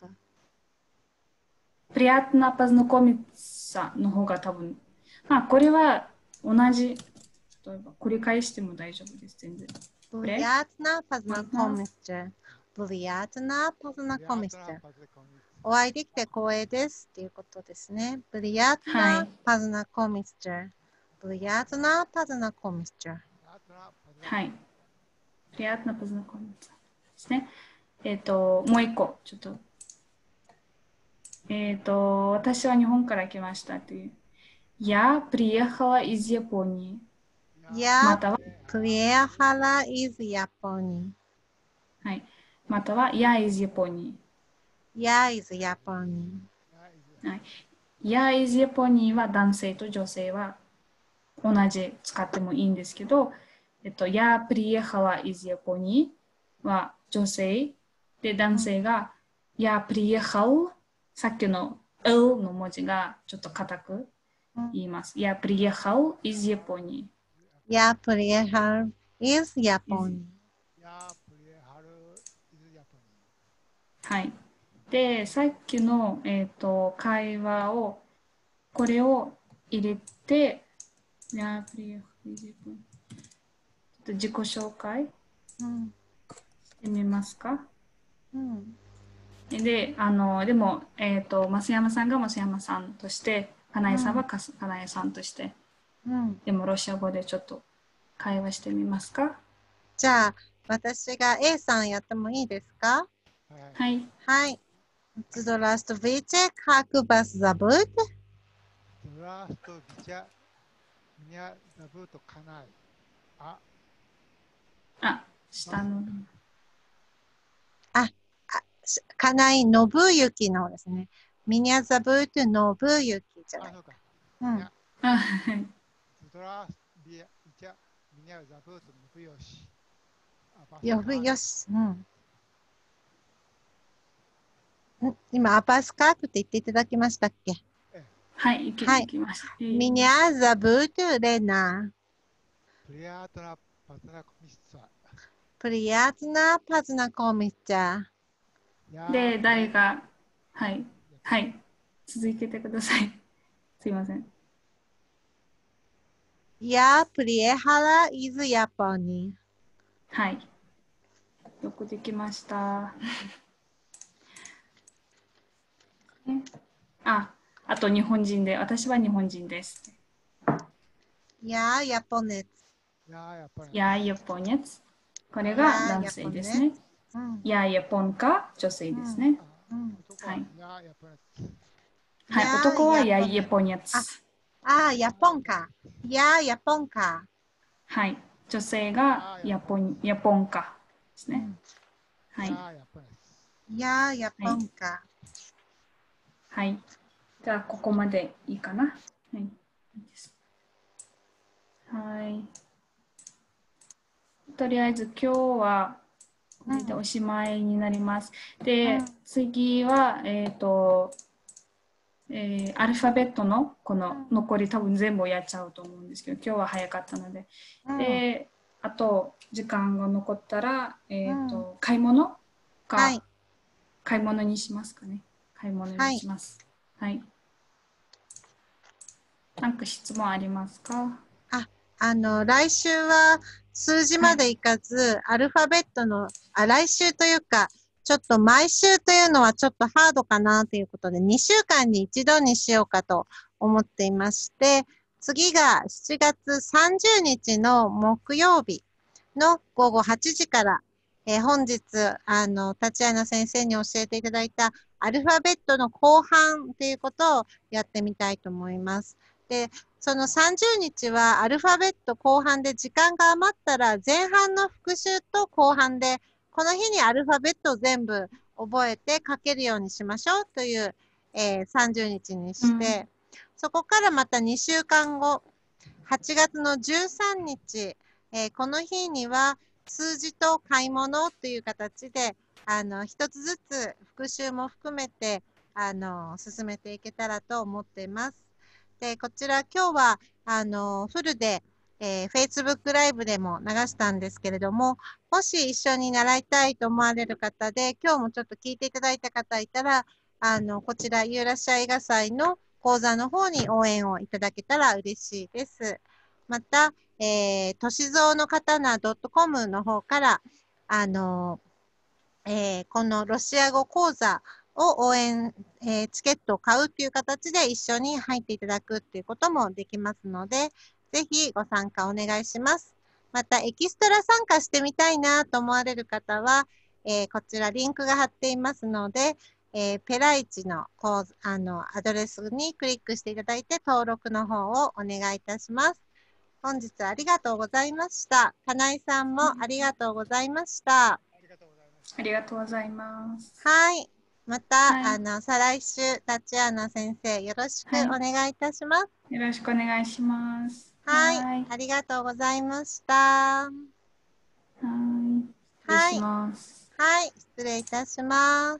приятно познакомитьсяの方が多分、まあ、これは同じ、例えば繰り返しても大丈夫です、全然。 Приятно познакомиться. Приятно познакомиться. お会いできて光栄ですっていうことですね。Приятно познакомиться. Приятно познакомиться. はい。приятно познакомитьсяですね。えっ、と、もう一個、ちょっと。えっ、と、私は日本から来ましたという。Я приехала из Японии。ま Я たは、 приехала из Японии. はい。または、Я из Японии。 Я из Японии. はい。Я из Японии は男性と女性は同じ使ってもいいんですけど、えっと、Я приехала из Японии は女性で男性が、Я приехал さっきの L の文字がちょっと硬く言います。Я приехал из Японии。 Я приехал из Японии. やプリエハルイズヤポニはい。で、さっきの、えっと会話を、これを入れて、Я приехал из Японии。ちょっと自己紹介うんしてみますか。 うんで、あの、でも、えっと、増山さんが増山さんとして、金井さんはかす金井さんとして、 うんでもロシア語でちょっと会話してみますか。 じゃあ、私が A さんやってもいいですか？ ー。はい。 はい。 はい。Здравствуйте, как вас зовут? ドラストビチャミニャザブートカナイ。あ、 あ、下の。 金井信行の方ですね。ミニャザブート信行じゃなあ、 い。 そうか。 うんいや、 あ、はい。 ズドラビア、イチャ、ミニャザブート信義。アバスよぶカーよし。うんん今、アパスカークって言っていただきましたっけ？ え、 はい、行き、 はい行きました。えミーニャザブートレナ。 プリアートナパズナコミッツァ。 プリヤーツナパズナコミッチャー。 やーで、誰プが、はい、 レはい、続けてください。すいません。 やプリエハライズヤポニ。 はい。よくできました。ねあ、あと日本人で、私は日本人です。 やヤポネツ。 やーやっぱり。 やー、ヤポニェツ。これがや男ヤポ性ですね。 ネツ。うん。 やー、ヤポンか女性ですね。 あ、 うん男ははい。 やーやっぱり。 はい、 や男はやー、 ヤポネツ。 ヤポニェあ、 ツ。 あ、ヤポンか。やヤポンか。 はい。女性やがーやっぱり。 ヤポン、ヤポンかですね。 うん。 はい。 やーやっぱり。 やヤはい。 ポンか。 はい。じゃあ、ここまでいいかな。はい。いいですはい。とりあえず今日はこれでおしまいになります。で、次は、えっと、えーアルファベットのこの残り多分全部やっちゃうと思うんですけど、今日は早かったので。 うん。 で、あと時間が残ったら、えっうん。 と、買い物かはい。 買い物にしますかね。買い物はい。 にします。はい。なんか質問ありますか？ あ、あの、来週は数字はい。 までいかず、アルファベットの、あ、来週というか、ちょっと毎週というのはちょっとハードかなということで、にしゅうかんに一度にしようかと思っていまして、次がしちがつさんじゅうにちの木曜日の午後はちじから、えー本日、あの、立山先生に教えていただいたアルファベットの後半ということをやってみたいと思います。で、そのさんじゅうにちはアルファベット後半で時間が余ったら前半の復習と後半でこの日にアルファベットを全部覚えて書けるようにしましょうという、えーさんじゅうにちにうしん。 て、そこからまたにしゅうかんご、はちがつのじゅうさんにち、えーこの日には数字と買い物という形で、あの、一つずつ復習も含めて、あの、進めていけたらと思っています。で、こちら今日は、あの、フルで、えー Facebook ライブでも流したんですけれども、もし一緒に習いたいと思われる方で、今日もちょっと聞いていただいた方いたら、あの、こちら、ユーラシア映画祭の講座の方に応援をいただけたら嬉しいです。また、えー、としぞうのかたな .com の方から、あの、えーこのロシア語講座を応援、えーチケットを買うという形で一緒に入っていただくっていうこともできますので、ぜひご参加お願いします。また、エキストラ参加してみたいなと思われる方は、えーこちらリンクが貼っていますので、えーペライチの講座あのアドレスにクリックしていただいて登録の方をお願いいたします。本日はありがとうございました。金井さんもありがとうございました。 ありがとうございました。 ありがとうございます。 はい。また、 はい。 あの、再来週、タチアナ先生、よろしくはい。 お願いいたします。 よろしくお願いします。 はい。 はい。 ありがとうございました。 はい。失礼しはい。 ます。 はい。失礼いたします。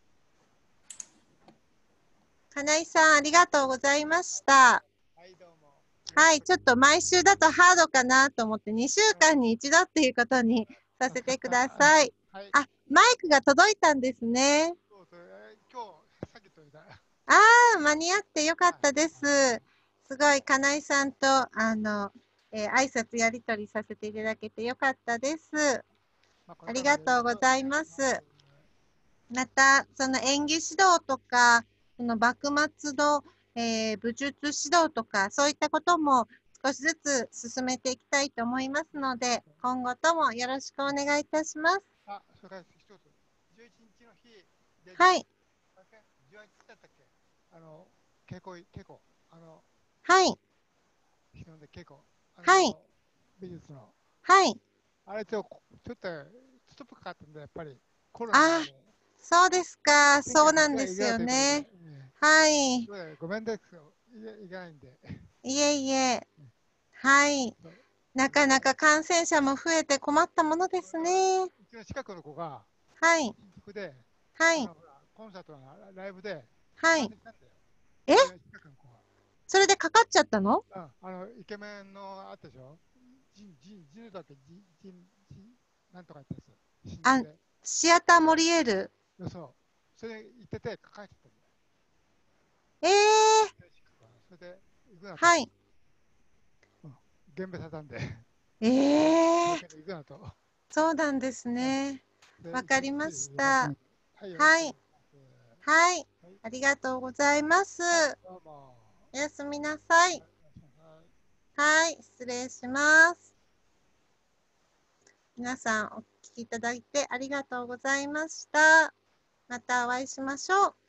金井さん、ありがとうございました。 はい、どうも。 はい。ちょっと毎週だとハードかなと思って、にしゅうかんに一度っていうことにさせてください。 はい。 あ、マイクが届いたんですね。 そうそう、えー今日、さっきといた。 ああ、間に合ってよかったです。すごい、金井さんと、あの、えー挨拶やり取りさせていただけてよかったです。 まあ、こありれからもがとうございます。また、その演技指導とか、その幕末の、えー武術指導とか、そういったことも少しずつ進めていきたいと思いますので、今後ともよろしくお願いいたします。 あ、それから一つ、じゅういちにちの日で、 はい、 あれじゅうはちだったっけあの、稽古、稽古、あの、 はい、 日の出稽古、あの、 はい美術の、 はい。 あれちょ、ちょっとストップかかったんで、やっぱりコロナあで、 そうですか。そうなんですよね。はい。 ごめんですよ。いけないんで。 いえいえ。はい。なかなか感染者も増えて困ったものですね。 うちの近くの子が、 はい。 新宿で、 はい。 あのほらコンサートのライブで、 はい感染したんだよ。 えうちの近くの子がそれでかかっちゃったの？ ああの、イケメンのあったでしょジン、ジン、ジンだっけジン、ジン、ジン、なんとかってやつ。新あ宿で。 シアターモリエール。 そう。それ行ってて、かかっちゃったんだよ。 ええそれで、行くなと。 はい。 うん。現場されたんで、 ええ東京に行くなと。 そうなんですね。 でわかりまし行きた。 ますはい、よろしくおはい。 願いします。 はい。 はいありがとうございます。 どうも。 おやすみなさい。 はい、お願いします。 はい。失礼します。皆さんお聞きいただいてありがとうございました。またお会いしましょう。